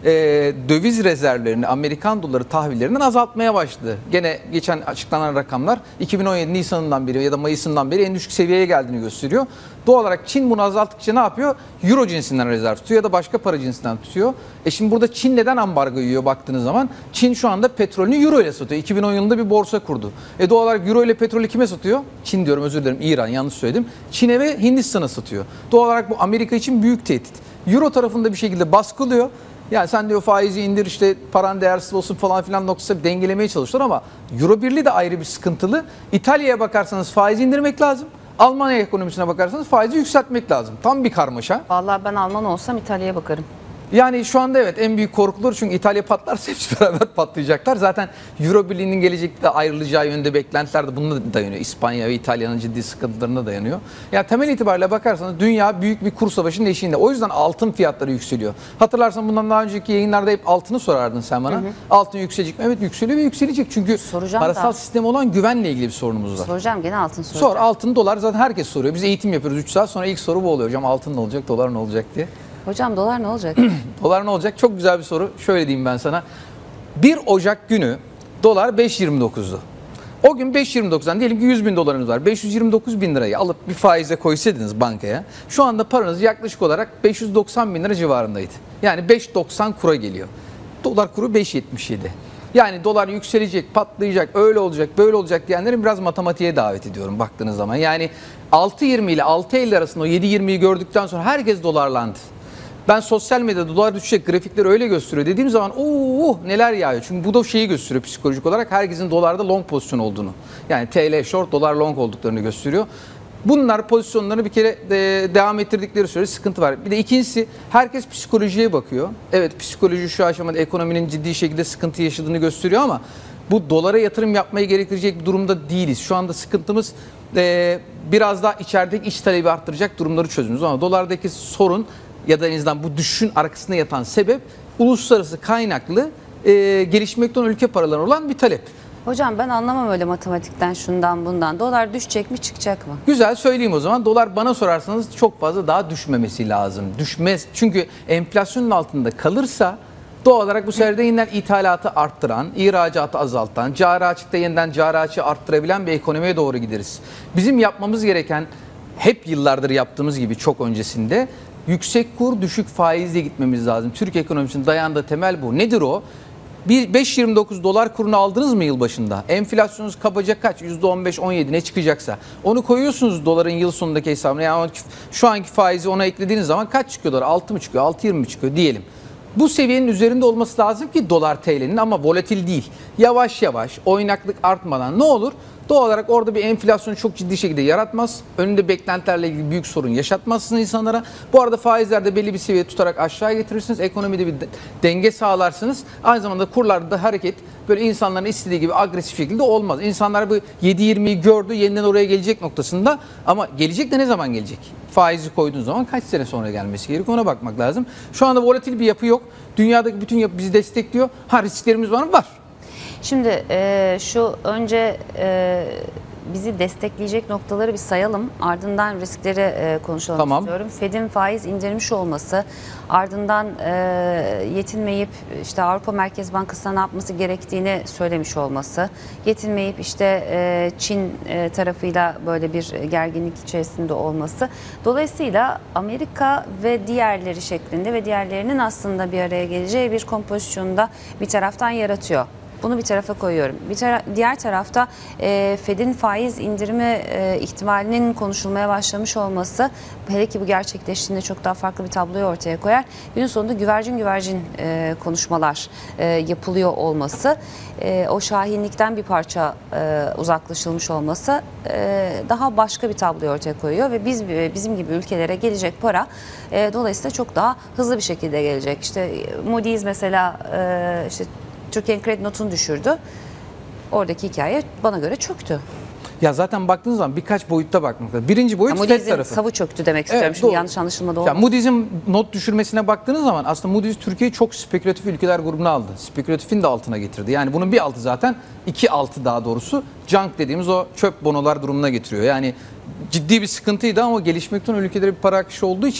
e, döviz rezervlerini, Amerikan doları tahvillerinden azaltmaya başladı. Gene geçen açıklanan rakamlar iki bin on yedi Nisan'ından beri ya da Mayıs'ından beri en düşük seviyeye geldiğini gösteriyor. Doğal olarak Çin bunu azalttıkça ne yapıyor? Euro cinsinden rezerv tutuyor ya da başka para cinsinden tutuyor. E şimdi burada Çin neden ambargo yiyor baktığınız zaman? Çin şu anda petrolünü euro ile satıyor. iki bin on yılında bir borsa kurdu. E doğal olarak euro ile petrolü kime satıyor? Çin diyorum, özür dilerim, İran, yanlış söyledim. Çin'e ve Hindistan'a satıyor. Doğal olarak bu Amerika için büyük tehdit. Euro tarafında bir şekilde baskılıyor. Yani sen diyor faizi indir, işte paran değersiz olsun falan filan noktası dengelemeye çalışıyorlar ama Euro birliği de ayrı bir sıkıntılı. İtalya'ya bakarsanız faizi indirmek lazım. Almanya ekonomisine bakarsanız faizi yükseltmek lazım. Tam bir karmaşa. Vallahi ben Alman olsam İtalya'ya bakarım. Yani şu anda evet en büyük korkuları, çünkü İtalya patlarsa hepsi beraber patlayacaklar. Zaten Euro Birliği'nin gelecekte ayrılacağı yönünde beklentiler de bununla dayanıyor. İspanya ve İtalya'nın ciddi sıkıntılarına dayanıyor. Yani temel itibariyle bakarsanız dünya büyük bir kur savaşının eşiğinde. O yüzden altın fiyatları yükseliyor. Hatırlarsan bundan daha önceki yayınlarda hep altını sorardın sen bana. Hı hı. Altın yükselecek mi? Evet, yükseliyor ve yükselecek. Çünkü soracağım parasal da. sistem olan güvenle ilgili bir sorunumuz var. Soracağım gene altın soracağım. Sor, altın, dolar zaten herkes soruyor. Biz eğitim yapıyoruz üç saat sonra ilk soru bu oluyor. Hocam altın ne olacak, dolar ne olacak diye. Hocam dolar ne olacak? Dolar ne olacak? Çok güzel bir soru. Şöyle diyeyim ben sana. bir Ocak günü dolar beş yirmi dokuzdu. O gün beş yirmi dokuzdan diyelim ki yüz bin dolarınız var. beş yüz yirmi dokuz bin lirayı alıp bir faize koysaydınız bankaya, şu anda paranız yaklaşık olarak beş yüz doksan bin lira civarındaydı. Yani beş doksan kura geliyor. Dolar kuru beş yetmiş yedi. Yani dolar yükselecek, patlayacak, öyle olacak, böyle olacak diyenlerin biraz matematiğe davet ediyorum baktığınız zaman. Yani altı yirmi ile altı elli arasında o yedi yirmiyi gördükten sonra herkes dolarlandı. Ben sosyal medyada dolar düşecek grafikleri öyle gösteriyor dediğim zaman ooo neler yağıyor. Çünkü bu da şeyi gösteriyor psikolojik olarak, herkesin dolarda long pozisyon olduğunu. Yani T L short, dolar long olduklarını gösteriyor. Bunlar pozisyonlarını bir kere de devam ettirdikleri sürece sıkıntı var. Bir de ikincisi, herkes psikolojiye bakıyor. Evet, psikoloji şu aşamada ekonominin ciddi şekilde sıkıntı yaşadığını gösteriyor ama bu dolara yatırım yapmayı gerektirecek bir durumda değiliz. Şu anda sıkıntımız e, biraz daha içerideki iç talebi arttıracak durumları çözümümüz ama dolardaki sorun ya da en azından bu düşüşün arkasında yatan sebep uluslararası kaynaklı e, gelişmekte olan ülke paraları olan bir talep. Hocam ben anlamam öyle matematikten, şundan bundan. Dolar düşecek mi, çıkacak mı? Güzel, söyleyeyim o zaman. Dolar bana sorarsanız çok fazla daha düşmemesi lazım. Düşmez. Çünkü enflasyonun altında kalırsa doğal olarak bu sefer de yeniden ithalatı arttıran, ihracatı azaltan, cari açıkta yeniden cari açığı arttırabilen bir ekonomiye doğru gideriz. Bizim yapmamız gereken, hep yıllardır yaptığımız gibi çok öncesinde, yüksek kur, düşük faizle gitmemiz lazım. Türk ekonomisinin dayandığı temel bu. Nedir o? Bir beş yirmi dokuz dolar kurunu aldınız mı yılbaşında? Enflasyonunuz kabaca kaç? yüzde on beş on yedi ne çıkacaksa. Onu koyuyorsunuz doların yıl sonundaki hesabına. Yani şu anki faizi ona eklediğiniz zaman kaç çıkıyor dolar? altı mı çıkıyor? altı yirmi mi çıkıyor diyelim. Bu seviyenin üzerinde olması lazım ki dolar T L'nin, ama volatil değil. Yavaş yavaş, oynaklık artmadan ne olur? Doğal olarak orada bir enflasyonu çok ciddi şekilde yaratmaz. Önünde beklentilerle ilgili büyük sorun yaşatmazsınız insanlara. Bu arada faizlerde belli bir seviye tutarak aşağı getirirsiniz. Ekonomide bir denge sağlarsınız. Aynı zamanda kurlarda da hareket böyle insanların istediği gibi agresif şekilde olmaz. İnsanlar bu yedi yirmiyi gördü, yeniden oraya gelecek noktasında, ama gelecek de ne zaman gelecek? Faizi koyduğun zaman kaç sene sonra gelmesi gerekiyor, ona bakmak lazım. Şu anda volatil bir yapı yok. Dünyadaki bütün yapı bizi destekliyor. Ha, risklerimiz var mı? Var. Şimdi e, şu önce e, bizi destekleyecek noktaları bir sayalım. Ardından riskleri e, konuşalım tamam. istiyorum. Fed'in faiz indirmiş olması, ardından e, yetinmeyip işte Avrupa Merkez Bankası'na ne yapması gerektiğini söylemiş olması, yetinmeyip işte e, Çin e, tarafıyla böyle bir gerginlik içerisinde olması. Dolayısıyla Amerika ve diğerleri şeklinde ve diğerlerinin aslında bir araya geleceği bir kompozisyonda bir taraftan yaratıyor. Bunu bir tarafa koyuyorum. Bir tara diğer tarafta e, Fed'in faiz indirimi e, ihtimalinin konuşulmaya başlamış olması, hele ki bu gerçekleştiğinde çok daha farklı bir tabloyu ortaya koyar. Günün sonunda güvercin güvercin e, konuşmalar e, yapılıyor olması, e, o şahinlikten bir parça e, uzaklaşılmış olması e, daha başka bir tabloyu ortaya koyuyor ve biz bizim gibi ülkelere gelecek para e, dolayısıyla çok daha hızlı bir şekilde gelecek. İşte Moody's mesela e, işte Türkiye'nin kredi notunu düşürdü. Oradaki hikaye bana göre çöktü. Ya zaten baktığınız zaman birkaç boyutta bakmak lazım. Birinci boyut Fed tarafı. Savı çöktü demek istiyorum. Evet, şimdi yanlış anlaşılma da olmasın. Moody's'in not düşürmesine baktığınız zaman aslında Moody's Türkiye'yi çok spekülatif ülkeler grubuna aldı. Spekülatifin de altına getirdi. Yani bunun bir altı zaten, iki altı daha doğrusu junk dediğimiz o çöp bonolar durumuna getiriyor. Yani ciddi bir sıkıntıydı ama gelişmekte olan ülkelere bir para akışı olduğu için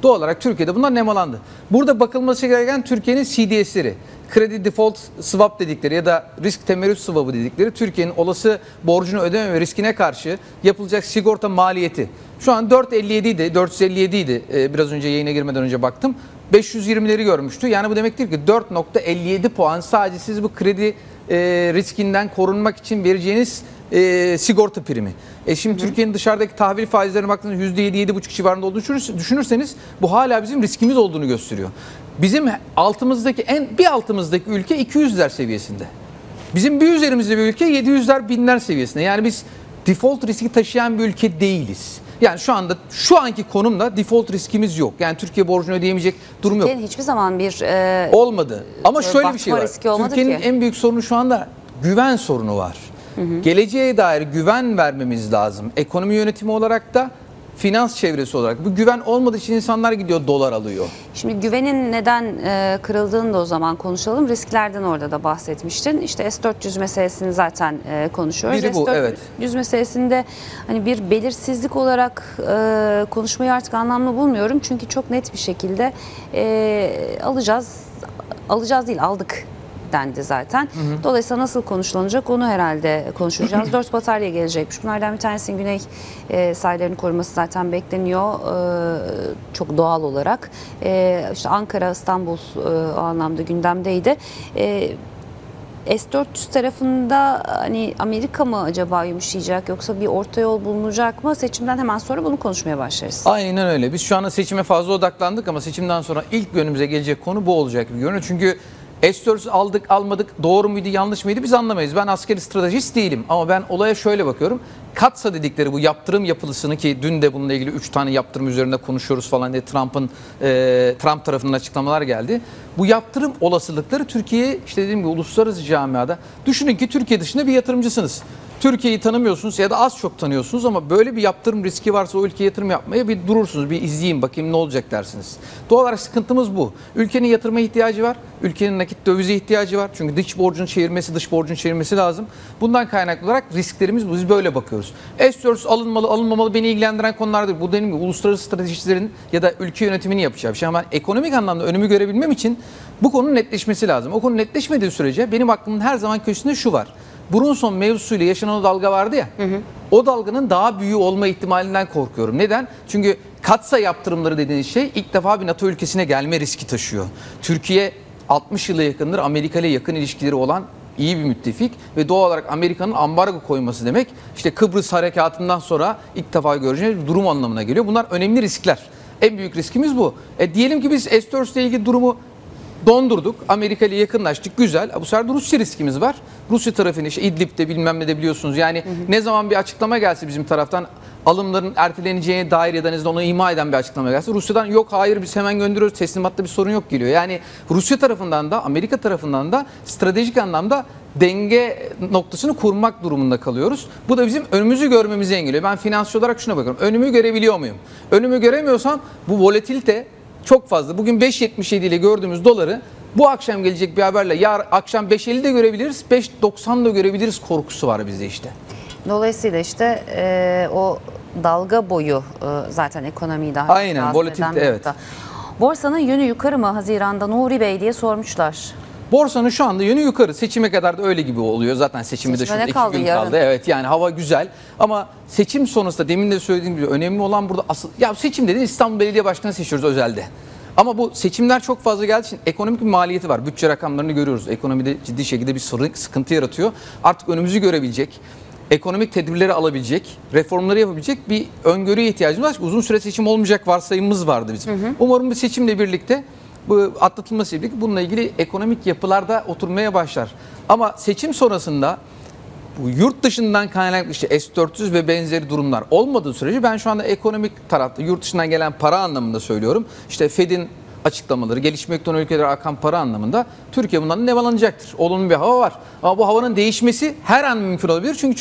Doğal olarak Türkiye'de bunlar nemalandı. Burada bakılması gereken Türkiye'nin C D S'leri. Kredi default swap dedikleri ya da risk temerrüt swap'ı dedikleri Türkiye'nin olası borcunu ödememe riskine karşı yapılacak sigorta maliyeti. Şu an dört elli yedi idi, dört yüz elli yedi idi. Ee, biraz önce yayına girmeden önce baktım. beş yüz yirmileri görmüştü. Yani bu demek değil ki dört nokta elli yedi puan sadece siz bu kredi e, riskinden korunmak için vereceğiniz e, sigorta primi. E şimdi Türkiye'nin dışarıdaki tahvil faizlerine baktığınızda yüzde yedi yedi buçuk civarında olduğunu düşünürseniz bu hala bizim riskimiz olduğunu gösteriyor. Bizim altımızdaki en bir altımızdaki ülke iki yüzler seviyesinde. Bizim bir üzerimizde bir ülke yedi yüzler binler seviyesinde. Yani biz default riski taşıyan bir ülke değiliz. Yani şu anda şu anki konumda default riskimiz yok. Yani Türkiye borcunu ödeyemeyecek durum yok. Türkiye'nin hiçbir zaman bir e, olmadı. Ama şöyle bir şey var. Türkiye'nin ki. en büyük sorunu şu anda güven sorunu var. Hı hı. Geleceğe dair güven vermemiz lazım. Ekonomi yönetimi olarak da finans çevresi olarak. Bu güven olmadığı için insanlar gidiyor dolar alıyor. Şimdi güvenin neden e, kırıldığını da o zaman konuşalım. Risklerden orada da bahsetmiştin. İşte S dört yüz meselesini zaten e, konuşuyoruz. Biri bu, S dört yüz evet. meselesinde hani bir belirsizlik olarak e, konuşmayı artık anlamlı bulmuyorum. Çünkü çok net bir şekilde e, alacağız, alacağız değil aldık dendi zaten. Hı hı. Dolayısıyla nasıl konuşulacak onu herhalde konuşacağız. Dört batarya gelecekmiş. Bunlardan bir tanesinin güney e, sahillerini koruması zaten bekleniyor. E, çok doğal olarak. E, işte Ankara, İstanbul e, o anlamda gündemdeydi. E, S dört yüz tarafında hani Amerika mı acaba yumuşayacak yoksa bir orta yol bulunacak mı? Seçimden hemen sonra bunu konuşmaya başlarız. Aynen öyle. Biz şu anda seçime fazla odaklandık ama seçimden sonra ilk önümüze gelecek konu bu olacak gibi görünüyor. Çünkü S dört yüz aldık almadık doğru muydu yanlış mıydı biz anlamayız. Ben askeri stratejist değilim ama ben olaya şöyle bakıyorum. Katsa dedikleri bu yaptırım yapılısını ki dün de bununla ilgili üç tane yaptırım üzerinde konuşuyoruz falan diye Trump'ın e, Trump tarafından açıklamalar geldi. Bu yaptırım olasılıkları Türkiye işte dediğim gibi uluslararası camiada düşünün ki Türkiye dışında bir yatırımcısınız. Türkiye'yi tanımıyorsunuz ya da az çok tanıyorsunuz ama böyle bir yaptırım riski varsa o ülkeye yatırım yapmaya bir durursunuz. Bir izleyeyim bakayım ne olacak dersiniz. Doğal olarak sıkıntımız bu. Ülkenin yatırıma ihtiyacı var. Ülkenin nakit dövize ihtiyacı var. Çünkü dış borcun çevirmesi, dış borcun çevirmesi lazım. Bundan kaynaklı olarak risklerimiz biz böyle bakıyoruz. S dört yüz alınmalı, alınmamalı beni ilgilendiren konulardır. Bu benim gibi uluslararası stratejistlerin ya da ülke yönetimini yapacağı bir şey. Ama ben ekonomik anlamda önümü görebilmem için bu konunun netleşmesi lazım. O konu netleşmediği sürece benim aklımın her zaman köşesinde şu var. Brunson mevzusuyla yaşanan o dalga vardı ya, hı hı. o dalganın daha büyüğü olma ihtimalinden korkuyorum. Neden? Çünkü katsa yaptırımları dediğiniz şey ilk defa bir NATO ülkesine gelme riski taşıyor. Türkiye altmış yıla yakındır Amerika ile yakın ilişkileri olan iyi bir müttefik ve doğal olarak Amerika'nın ambargo koyması demek işte Kıbrıs harekatından sonra ilk defa göreceğimiz bir durum anlamına geliyor. Bunlar önemli riskler. En büyük riskimiz bu. E diyelim ki biz S dört yüz ile ilgili durumu dondurduk. Amerika ile yakınlaştık. Güzel. Bu sefer de Rusya riskimiz var. Rusya tarafını işte İdlib'de bilmem ne de biliyorsunuz. Yani hı hı. ne zaman bir açıklama gelse bizim taraftan alımların erteleneceğine dair ya da onu ima eden bir açıklama gelse Rusya'dan yok hayır biz hemen gönderiyoruz teslimatta bir sorun yok geliyor. Yani Rusya tarafından da Amerika tarafından da stratejik anlamda denge noktasını kurmak durumunda kalıyoruz. Bu da bizim önümüzü görmemizi engelliyor. Ben finansçı olarak şuna bakıyorum. Önümü görebiliyor muyum? Önümü göremiyorsam bu volatilite çok fazla. Bugün beş yetmiş yedi ile gördüğümüz doları bu akşam gelecek bir haberle yarın akşam beş elli de görebiliriz, beş doksan da görebiliriz korkusu var bizde işte. Dolayısıyla işte e, o dalga boyu e, zaten ekonomiyi daha aynen volatilite evet. Borsanın yönü yukarı mı Haziran'da Nuri Bey diye sormuşlar. Borsanın şu anda yönü yukarı. Seçime kadar da öyle gibi oluyor. Zaten seçimi de şurada iki kaldı gün yarın. kaldı. Evet yani hava güzel. Ama seçim sonrasında demin de söylediğim gibi önemli olan burada asıl... Ya seçim dediğin İstanbul Belediye Başkanı seçiyoruz özelde. Ama bu seçimler çok fazla geldiği için ekonomik bir maliyeti var. Bütçe rakamlarını görüyoruz. Ekonomide ciddi şekilde bir sorun, sıkıntı yaratıyor. Artık önümüzü görebilecek, ekonomik tedbirleri alabilecek, reformları yapabilecek bir öngörüye ihtiyacımız var. Uzun süre seçim olmayacak varsayımımız vardı bizim. Hı hı. Umarım bir seçimle birlikte bu atlatılmasıyla birlikte bununla ilgili ekonomik yapılarda oturmaya başlar. Ama seçim sonrasında bu yurt dışından kaynaklı işte S dört yüz ve benzeri durumlar olmadığı sürece ben şu anda ekonomik tarafta yurt dışından gelen para anlamında söylüyorum. İşte Fed'in açıklamaları, gelişmekte olan ülkelere akan para anlamında Türkiye bundan nevalanacaktır. Olumlu bir hava var. Ama bu havanın değişmesi her an mümkün olabilir. Çünkü çok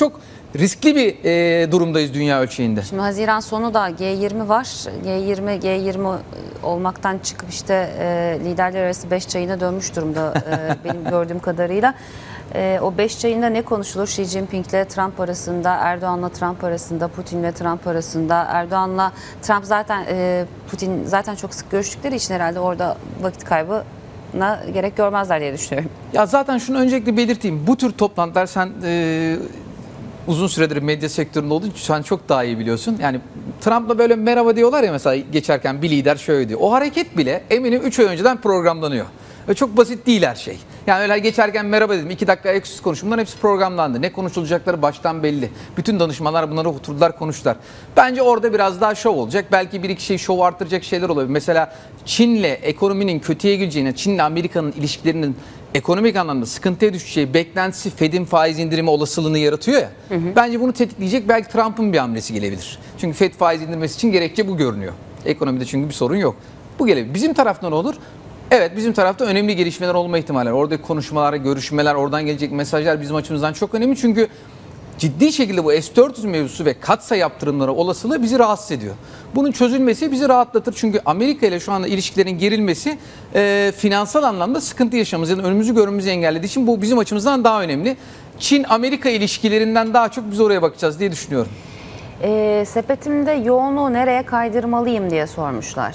riskli bir e, durumdayız dünya ölçeğinde. Şimdi Haziran sonu da G yirmi var. G yirmi G yirmi olmaktan çıkıp işte e, liderler arası beş çayına dönmüş durumda e, benim gördüğüm kadarıyla. E, o beş çayında ne konuşulur? Xi Jinping ile Trump arasında, Erdoğan'la Trump arasında, Putin ile Trump arasında. Erdoğan'la Trump zaten e, Putin zaten çok sık görüştükleri için herhalde orada vakit kaybına gerek görmezler diye düşünüyorum. Ya zaten şunu öncelikle belirteyim. Bu tür toplantılar sen e, uzun süredir medya sektöründe olduğun için sen çok daha iyi biliyorsun. Yani Trump'la böyle merhaba diyorlar ya mesela geçerken bir lider şöyle diyor. O hareket bile eminim üç ay önceden programlanıyor. Ve çok basit değil her şey. Yani öyle geçerken merhaba dedim, iki dakika ayaküstü konuştum. Bunların hepsi programlandı. Ne konuşulacakları baştan belli. Bütün danışmanlar bunları oturdular, konuştular. Bence orada biraz daha şov olacak. Belki bir iki şey şov arttıracak şeyler olabilir. Mesela Çin'le ekonominin kötüye gideceğine, Çin'le Amerika'nın ilişkilerinin ekonomik anlamda sıkıntıya düşeceği beklentisi Fed'in faiz indirimi olasılığını yaratıyor ya. Hı hı. Bence bunu tetikleyecek belki Trump'ın bir hamlesi gelebilir. Çünkü Fed faiz indirmesi için gerekçe bu görünüyor. Ekonomide çünkü bir sorun yok. Bu gelebilir. Bizim taraftan olur. Evet, bizim tarafta önemli gelişmeler olma ihtimali var. Oradaki konuşmalar, görüşmeler, oradan gelecek mesajlar bizim açımızdan çok önemli. Çünkü ciddi şekilde bu S dört yüz mevzusu ve katsa yaptırımları olasılığı bizi rahatsız ediyor. Bunun çözülmesi bizi rahatlatır. Çünkü Amerika ile şu anda ilişkilerin gerilmesi e, finansal anlamda sıkıntı yaşamamız ya da önümüzü görmemizi engellediği için bu bizim açımızdan daha önemli. Çin-Amerika ilişkilerinden daha çok biz oraya bakacağız diye düşünüyorum. E, sepetimde yoğunluğu nereye kaydırmalıyım diye sormuşlar.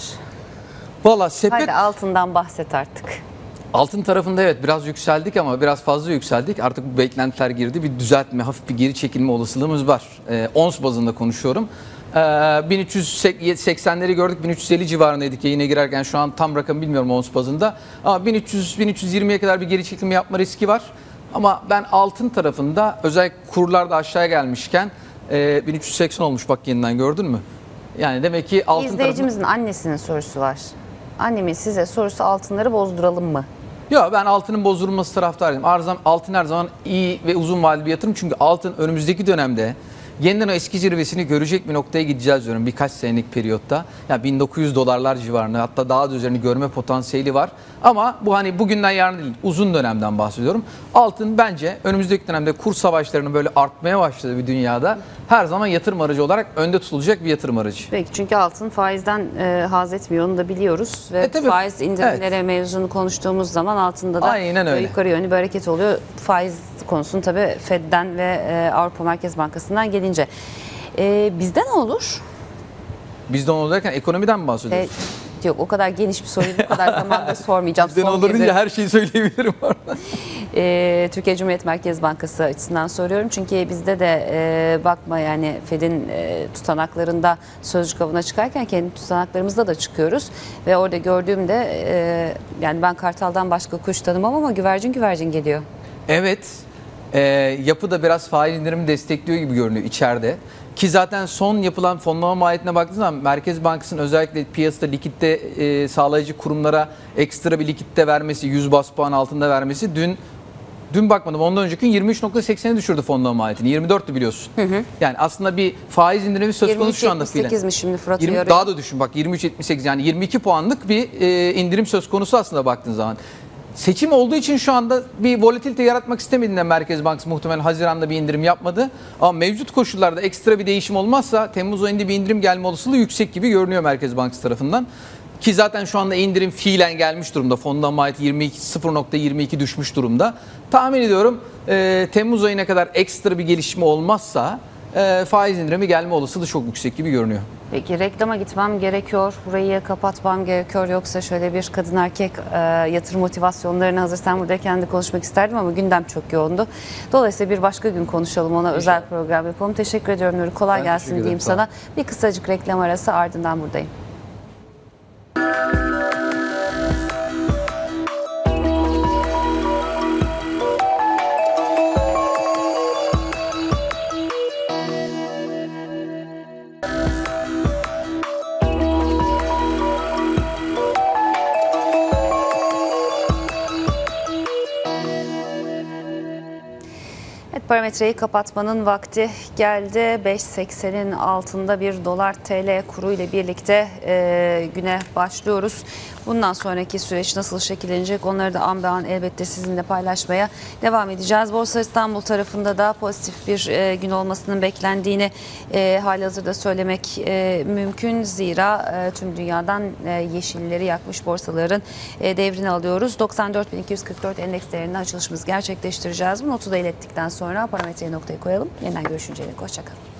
Valla sepet... Hadi altından bahset artık. Altın tarafında evet biraz yükseldik ama biraz fazla yükseldik. Artık bu beklentiler girdi. Bir düzeltme, hafif bir geri çekilme olasılığımız var. E, ons bazında konuşuyorum. E, bin üç yüz seksenleri gördük. bin üç yüz elli civarındaydık yayına girerken. Şu an tam rakamı bilmiyorum ons bazında. Ama bin üç yüz bin üç yüz yirmiye kadar bir geri çekilme yapma riski var. Ama ben altın tarafında özellikle kurlar da aşağıya gelmişken e, bin üç yüz seksen olmuş bak yeniden gördün mü? Yani demek ki altın İzleyicimizin tarafında... annesinin sorusu var. Annemin size sorusu altınları bozduralım mı? Yok, ben altının bozulması taraftarıyım. Arzam, altın her zaman iyi ve uzun vadeli bir yatırım. Çünkü altın önümüzdeki dönemde yeniden o eski zirvesini görecek bir noktaya gideceğiz diyorum birkaç senelik periyotta. Yani bin dokuz yüz dolarlar civarında, hatta daha da üzerini görme potansiyeli var. Ama bu hani bugünden yarın değil, uzun dönemden bahsediyorum. Altın bence önümüzdeki dönemde kur savaşlarının böyle artmaya başladığı bir dünyada her zaman yatırım aracı olarak önde tutulacak bir yatırım aracı. Peki, çünkü altın faizden e, haz etmiyor, onu da biliyoruz. Ve E, faiz indirimleri evet. mevzunu konuştuğumuz zaman altında da Aynen öyle. yukarı yönlü bir hareket oluyor. Faiz konusunu tabii Fed'den ve e, Avrupa Merkez Bankası'ndan gelince. E, bizde ne olur? Bizden olur derken ekonomiden mi bahsediyoruz? E, yok, o kadar geniş bir soruyu bu kadar zamanda sormayacağım. Bizden Son olur gibi. deyince her şeyi söyleyebilirim orada. E, Türkiye Cumhuriyet Merkez Bankası açısından soruyorum. Çünkü bizde de e, bakma yani Fed'in e, tutanaklarında sözcük avına çıkarken kendi tutanaklarımızda da çıkıyoruz. Ve orada gördüğümde e, yani ben Kartal'dan başka kuş tanımam ama güvercin güvercin geliyor. Evet, e, yapı da biraz faiz indirimi destekliyor gibi görünüyor içeride. Ki zaten son yapılan fonlama maliyetine baktığınız zaman Merkez Bankası'nın özellikle piyasada likitte e, sağlayıcı kurumlara ekstra bir likitte vermesi, yüz bas puan altında vermesi dün dün bakmadım ondan önceki gün yirmi üç nokta seksene düşürdü fonlama maliyetini. yirmi dörttü biliyorsun. Hı hı. Yani aslında bir faiz indirimi söz konusu şu anda fiilen. yirmi üç yetmiş sekiz mi şimdi Fırat yirmi, uyarıyor? daha da düşün bak yirmi üç yetmiş sekiz yani yirmi iki puanlık bir e, indirim söz konusu aslında baktığın zaman. Seçim olduğu için şu anda bir volatilite yaratmak istemediğinden Merkez Bankası muhtemelen Haziran'da bir indirim yapmadı. Ama mevcut koşullarda ekstra bir değişim olmazsa Temmuz ayında bir indirim gelme olasılığı yüksek gibi görünüyor Merkez Bankası tarafından. Ki zaten şu anda indirim fiilen gelmiş durumda. Fondan maliyeti yirmi iki sıfır nokta yirmi iki düşmüş durumda. Tahmin ediyorum e, Temmuz ayına kadar ekstra bir gelişme olmazsa e, faiz indirimi gelme olasılığı çok yüksek gibi görünüyor. Peki, reklama gitmem gerekiyor, burayı kapatmam gerekiyor, yoksa şöyle bir kadın erkek e, yatırım motivasyonlarını hazırsan buradayken de konuşmak isterdim ama gündem çok yoğundu. Dolayısıyla bir başka gün konuşalım, ona İnşallah. Özel program yapalım. Teşekkür ediyorum Nuri, kolay ben gelsin diyeyim sana. Bir kısacık reklam arası, ardından buradayım. Parametreyi kapatmanın vakti geldi. beş seksenin altında bir dolar T L kuru ile birlikte e, güne başlıyoruz. Bundan sonraki süreç nasıl şekillenecek onları da an be an elbette sizinle paylaşmaya devam edeceğiz. Borsa İstanbul tarafında da pozitif bir e, gün olmasının beklendiğini e, halihazırda söylemek e, mümkün. Zira e, tüm dünyadan e, yeşilleri yakmış borsaların e, devrini alıyoruz. doksan dört bin iki yüz kırk dört endeks değerinde açılışımızı gerçekleştireceğiz. Bu notu da ilettikten sonra parametreye noktayı koyalım. Yeniden görüşünceye dek hoşçakalın.